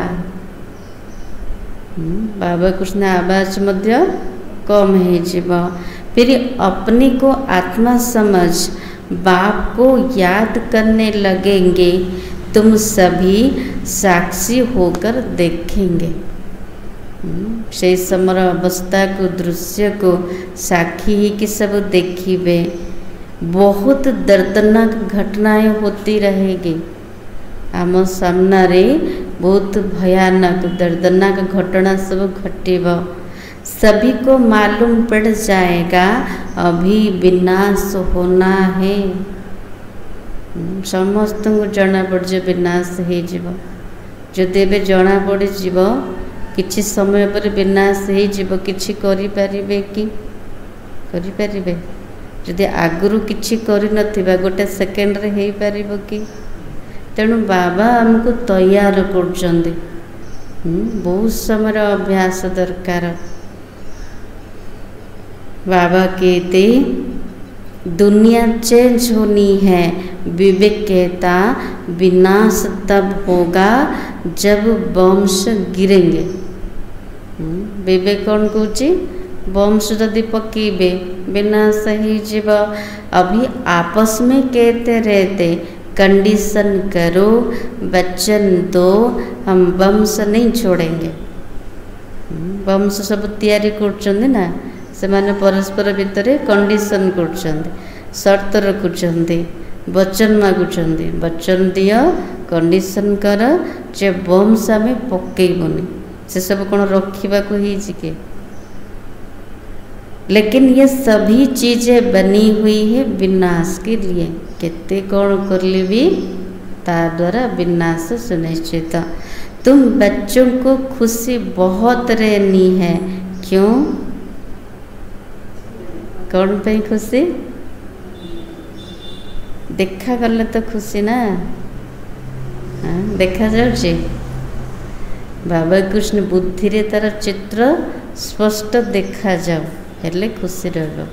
बाबा कृष्ण आवाज मध्य कम हो जीवा। फिर अपने को आत्मा समझ बाप को याद करने लगेंगे। तुम सभी साक्षी होकर देखेंगे। से समय अवस्था को दृश्य को साक्षी ही कि सब देखिबे। बहुत दर्दनाक घटनाएं होती रहेगी। आम सामना रे बहुत भयानक दर्दनाक घटना सब घटिब। सभी को मालूम पड़ जाएगा अभी विनाश होना है। समस्त को जना पड़ जो विनाश हो। जदि एबे जना पड़ जीव किछि समय पर विनाश हो किछि करि परिबे कि करि परिबे? जदि आगुरु किछि करि नथिबा गोटे सेकेंड रे हेई परिबो कि? तेणु बाबा हमको तैयार कर बहुत समय अभ्यास दरकार। बाबा कहते दुनिया चेंज होनी है। विवेक कहता विनाश तब होगा जब वंश गिरेंगे। विवेक कौन कहूँ बम्स जदि पकेबे विनाश ही जीव। अभी आपस में कहते रहते कंडीशन करो, वचन दो, हम वंश नहीं छोड़ेंगे। वंश सब तैयारी करछन्ते ना, से माने परस्पर भितर कंडीशन करछन्ते, शर्त रखुछन्ते, वचन मागुछन्ते, वचन दियो, कंडीशन कर जे वंश आम पकेबनी। से सब कौन रखा ही के, लेकिन ये सभी चीज़ें बनी हुई है विनाश के लिए। केते कौन कर ली भी ता द्वारा विनाश सुनिश्चित। तुम बच्चों को खुशी बहुत रहनी है। क्यों? कौन पे खुशी? देखा गले तो खुशी ना, हाँ देखा जाउछि। बाबा कृष्ण बुद्धि रे तार चित्र स्पष्ट देखा जाओ हेले खुशी रहो।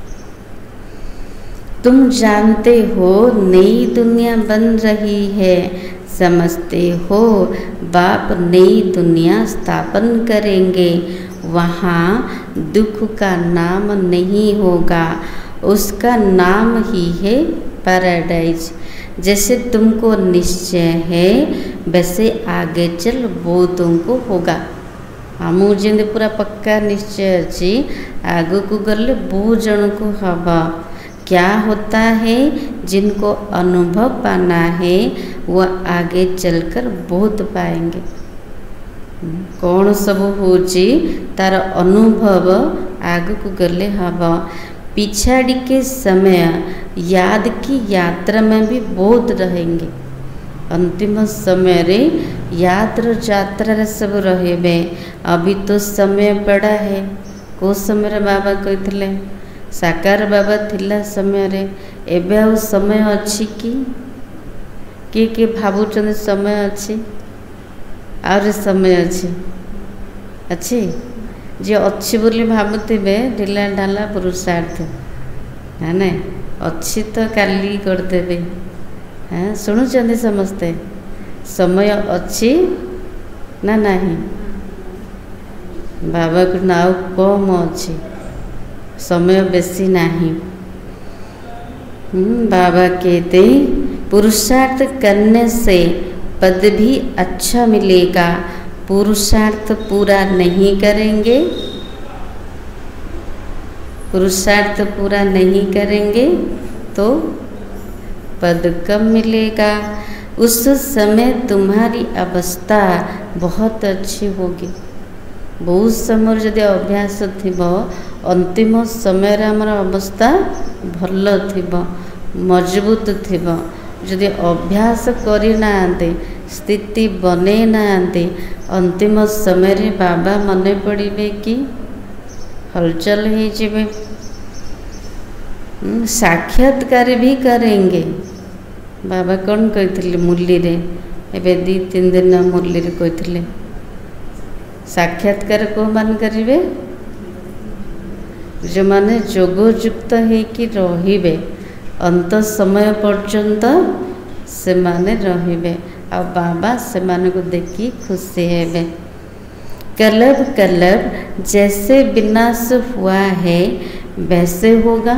तुम जानते हो नई दुनिया बन रही है, समझते हो बाप नई दुनिया स्थापन करेंगे, वहाँ दुख का नाम नहीं होगा, उसका नाम ही है पैराडाइज। जैसे तुमको निश्चय है वैसे आगे चल वो तुमको होगा। आमु जेंदे पूरा पक्का निश्चय अच्छी, आगो को गले बहुत जन को हवा। क्या होता है जिनको अनुभव पाना है वह आगे चलकर बहुत पाएंगे। कौन सब होची तार अनुभव आगो को गले हवा। पिछाड़ी के समय याद की यात्रा में भी बहुत रहेंगे। अंतिम समय रे यात्रा यात्रा रे सब रहे। अभी तो समय बड़ा है। को समय रे बाबा कहते साकार बाबा थिला समय रे, एबे आ समय अच्छी कि किए किए भावुं समय अच्छी आउर समय अच्छी अच्छी जे अच्छी बोली भावुवे ढिला ढाला पुरुषार्थ है ना, अच्छी तो काली करदेवे। हाँ शुणुचंदी समस्ते समय अच्छी ना नहीं? बाबा को नाउ कम अच्छी, समय बेसी नहीं। बाबा कहते पुरुषार्थ करने से पद भी अच्छा मिलेगा। पुरुषार्थ पूरा नहीं करेंगे, पुरुषार्थ पूरा नहीं करेंगे तो पद कम मिलेगा। उस समय तुम्हारी अवस्था बहुत अच्छी होगी। बहुत समय जदि अभ्यास थिब, अंतिम समय आमर अवस्था भल थिब, मजबूत थिब। जदि अभ्यास करना स्थिति बने ना, अंतिम समय रे बाबा मने पड़े कि हलचल हो जिवे। साक्षात्कार भी करेंगे। बाबा कौन कहते मुरली रे, एबे दी तीन दिन मुरली रे कहते साक्षात्कार को मान करिवे जो माने जोगयुक्त होकि रहिबे अंत समय पर्यंत से माने रहिबे। आ बाबा से माने को देखी खुशी हेबे। कलब कलब जैसे विनाश हुआ है वैसे होगा।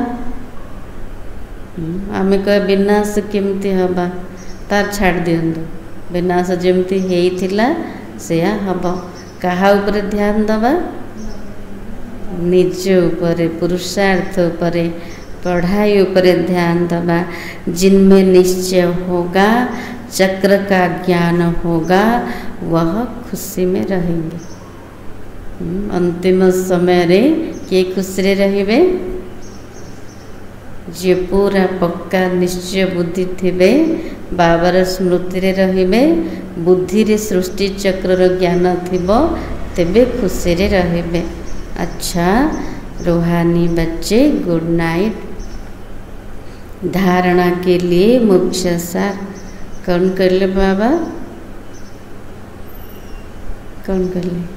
आमे कह विनाश केमती हबा तार छाड़ दियंतु। विनाश जेमती हेइथिला सेया हबो। कहा ऊपर ध्यान दबा? निज ऊपर, पुरुषार्थ ऊपर, पढ़ाई ऊपर ध्यान दबा। जिनमें निश्चय होगा, चक्र का ज्ञान होगा, वह खुशी में रहेंगे। अंतिम समय रे के खुशी रे रहिबे? जे पूरा पक्का निश्चय बुद्धि थिबे, बाबार स्मृति रे रहिबे, बुद्धि रे सृष्टि चक्र ज्ञान थिबो, तेबे खुशी रे रहिबे। अच्छा रूहानी बच्चे, गुड नाइट। धारणा के लिए मुख्य सार कौन कर ले बाबा? कौन कर ले?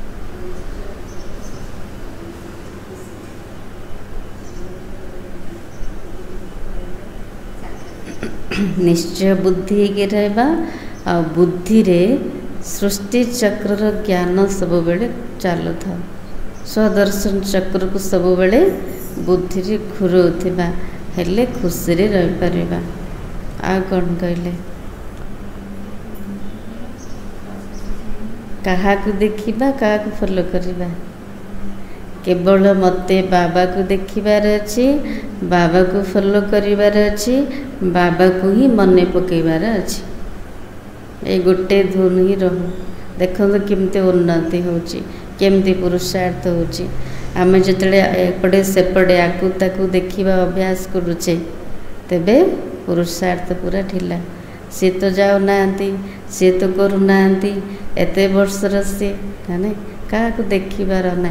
निश्चय बुद्धि के रहबा आ बुद्धि रे सृष्टि चक्र ज्ञान सब बेले चालू था। स्वदर्शन चक्र को सब बेले बुद्धि रे घुरोथिबा हेले खुशी रे रही परिबा। आ कौन कहले कहा को देखिबा कहा को फॉलो करिबा केवल मते बाबा को देखिबार अछि बाबा को फॉलो करिबार अछि बाबा को ही मने पकेबार अछि। ए गोटे धुन ही रहू देखो केमते उन्नति होची केमती पुरुषार्थ होची। आमे जतले एपटे सेपटे आकु ताकु देखिबा अभ्यास करूचे तेबे पुरुषार्थ पूरा ढिला। सी तो जाऊ नांती सी तो करू नांती एते वर्षर से ना क्या को देखिबार ना।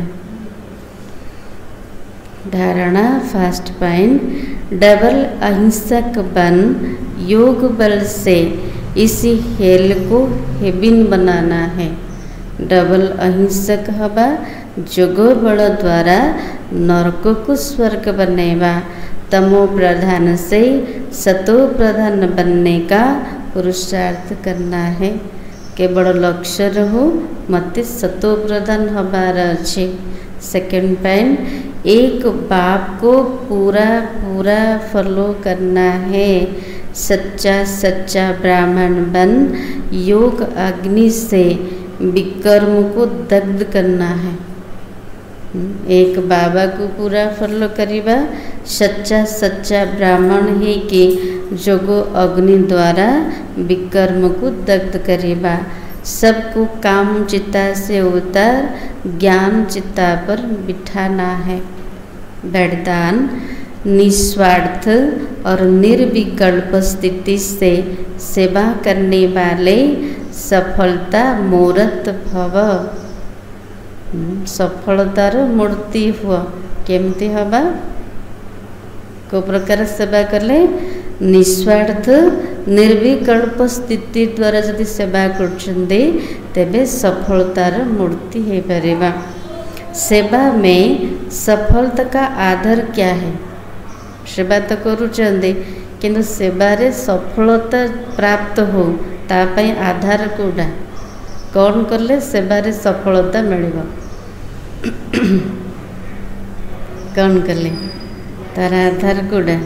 धारणा फर्स्ट पॉइंट डबल अहिंसक बन योग बल से इसी हेल को हेबिन बनाना है। डबल अहिंसक हवा जोग बल द्वारा नरक को स्वर्ग बनेवा। तमो प्रधान से सतो प्रधान बनने का पुरुषार्थ करना है। केवल लक्ष्य रहो मत सतो प्रधान हबार अच्छे। सेकेंड पॉइंट एक बाप को पूरा पूरा फॉलो करना है। सच्चा सच्चा ब्राह्मण बन योग अग्नि से विकर्म को दग्ध करना है। एक बाबा को पूरा फॉलो करिबा सच्चा सच्चा ब्राह्मण है कि जोगो अग्नि द्वारा विकर्म को दग्ध करिबा। सबको काम चिता से उतार ज्ञान चिता पर बिठाना है। वरदान निस्वार्थ और निर्विकल्प स्थिति से सेवा करने वाले सफलता मूर्त भव। सफलतार मूर्ति हुआ केमती हवा को प्रकार सेवा कले निस्वार्थ निर्विकल्प स्थिति द्वारा यदि सेवा करछन्ते तेबे सफलतार मूर्ति हे परिबा। सेवा में सफलता का आधार क्या है? सेवा तो करुचंदे किंतु सेवारे सफलता प्राप्त हो तापई आधार कोडा कौन कले सेवारे सफलता मिलिबो कौन कले तार आधार कोडा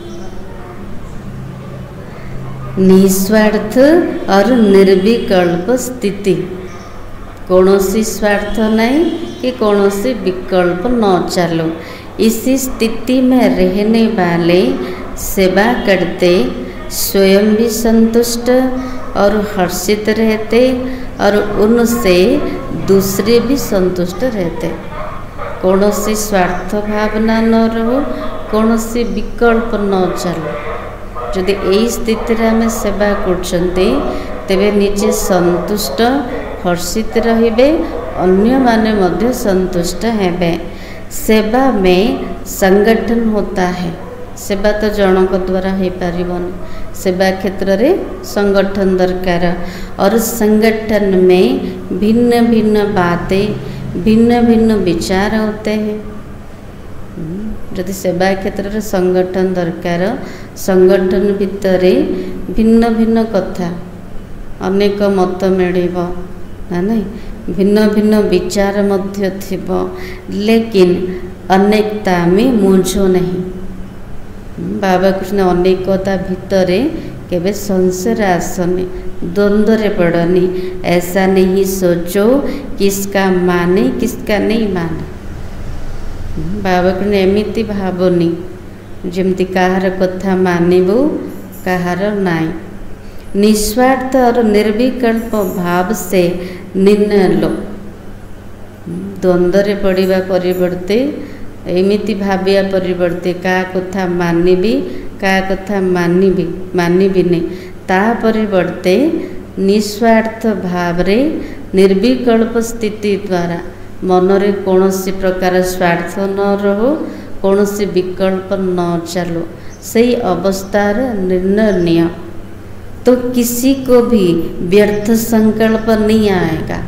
निस्वार्थ और निर्विकल्प स्थिति। कौनसी स्वार्थ नहीं कि कौनसी विकल्प न चालो इसी स्थिति में रहने वाले सेवा करते स्वयं भी संतुष्ट और हर्षित रहते और उनसे दूसरे भी संतुष्ट रहते। कौनसी स्वार्थ भावना न रहो कौनसी विकल्प न चलो। जदि यही स्थिति रे आमे सेवा करछन्ते तेबे निजे संतुष्ट हर्षित रहिबे अन्य माने मध्य संतुष्ट हेबे। सेवा में संगठन होता है। सेवा तो जनक द्वारा हो पारिबन सेवा क्षेत्र रे संगठन दरकार और संगठन में भिन्न भिन्न बातें भिन्न भिन्न विचार होते हैं। यदि सेवा क्षेत्र रे संगठन दरकार संगठन भितरे भिन्न भिन्न कथा अनेक मत मिलिबो ना नहीं भिन्न भिन्न विचार मध्य थिबो लेकिन अनेकता में मुझो नहीं। बाबा कृष्ण अनेकता भितरे केबे संशय आसनी द्वंद्व रे पड़नी। ऐसा नहीं सोचो किसका माने किसका नहीं माने। बाबा कृष्ण एमिति भावनी जमती कहार कथा मानिबो कहार नाई। निस्वार्थ और निर्विकल्प भाव से निर्णय लो। द्वंद्व रे पड़िबा परिवर्ते एमिति भाविया परिवर्ते का कथा मानिबी का कथा मानिबी मानिबी नहीं ता परिवर्ते निस्वार्थ भाव रे निर्विकल्प स्थिति द्वारा मनरे कौनसी प्रकार स्वार्थ न रहो कौनसी विकल्प न चलो सही अवस्थार निर्णय निय तो किसी को भी व्यर्थ संकल्प नहीं आएगा।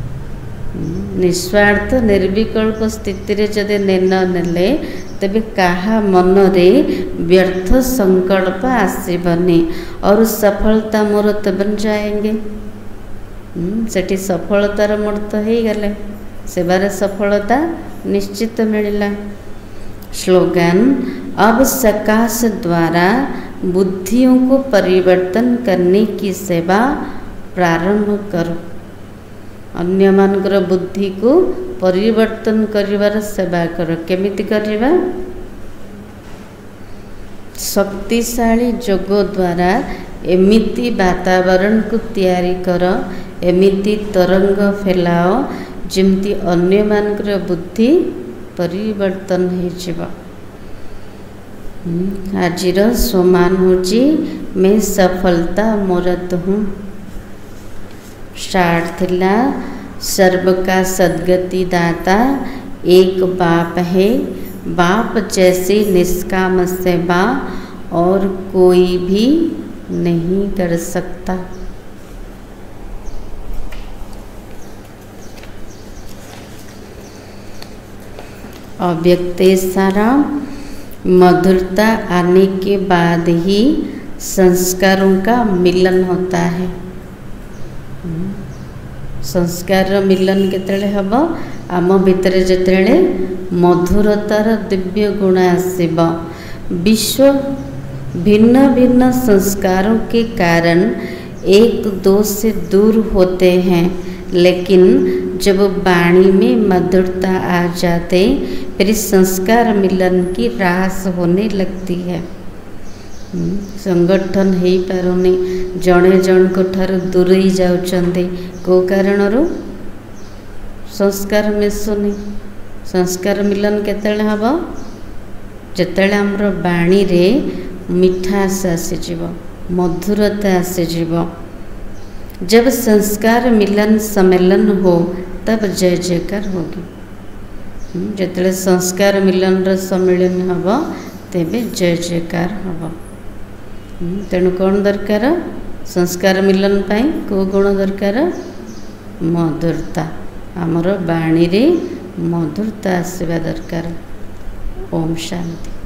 निस्वार्थ निर्विकल्प स्थिति रे जदि निर्णय नेले तेबे कहा मन रे व्यर्थ संकल्प आसीबनी और सफलता मूर्त बन जाएंगे। सेठी सफलतार मूर्त हो गले सेवार सफलता निश्चित मिलला। स्लोगन, अब सकाश द्वारा बुद्धियों को परिवर्तन करने की सेवा प्रारंभ करो। अन्य मानकर बुद्धि को परिवर्तन करिवार सेवा करो। केमिति करिवा? शक्तिशाली जोग द्वारा एमिति वातावरण को तैयारी कर, एमिति तरंग फैलाओ जमती अन्य मानकर बुद्धि परिवर्तन हो। आजिर सोमान होची मैं सफलता मोरत हूँ। स्टार्ट थिला, सर्व का सद्गति दाता एक बाप है, बाप जैसी निष्काम सेवा और कोई भी नहीं कर सकता। अव्यक्त सारा, मधुरता आने के बाद ही संस्कारों का मिलन होता है। संस्कार मिलन केतले हब? आम भितर जेतले मधुरतार दिव्य गुण आसिब। विश्व भिन्न भिन्न संस्कारों के कारण एक दो से दूर होते हैं, लेकिन जब वाणी में मधुरता आ जाते फिर संस्कार मिलन की रास होने लगती है। संगठन हो पारुनी, जड़े जन को ठार दूरे जाउचंदे को कारणरू संस्कार मिसुनी। संस्कार मिलन केतले हब? जेतले हमर वाणी रे मिठास आसीजिव, मधुरता आसीजिव। जब संस्कार मिलन सम्मेलन हो तब जय जयकार होगी। जिते संस्कार मिलन सम्मेलन हम तेबे जय जयकार हम। तेणु कौन दरकार? संस्कार मिलन पाई को गुण दरकार? मधुरता। आमर वाणी रे मधुरता आसवा दरकार। ओम शांति।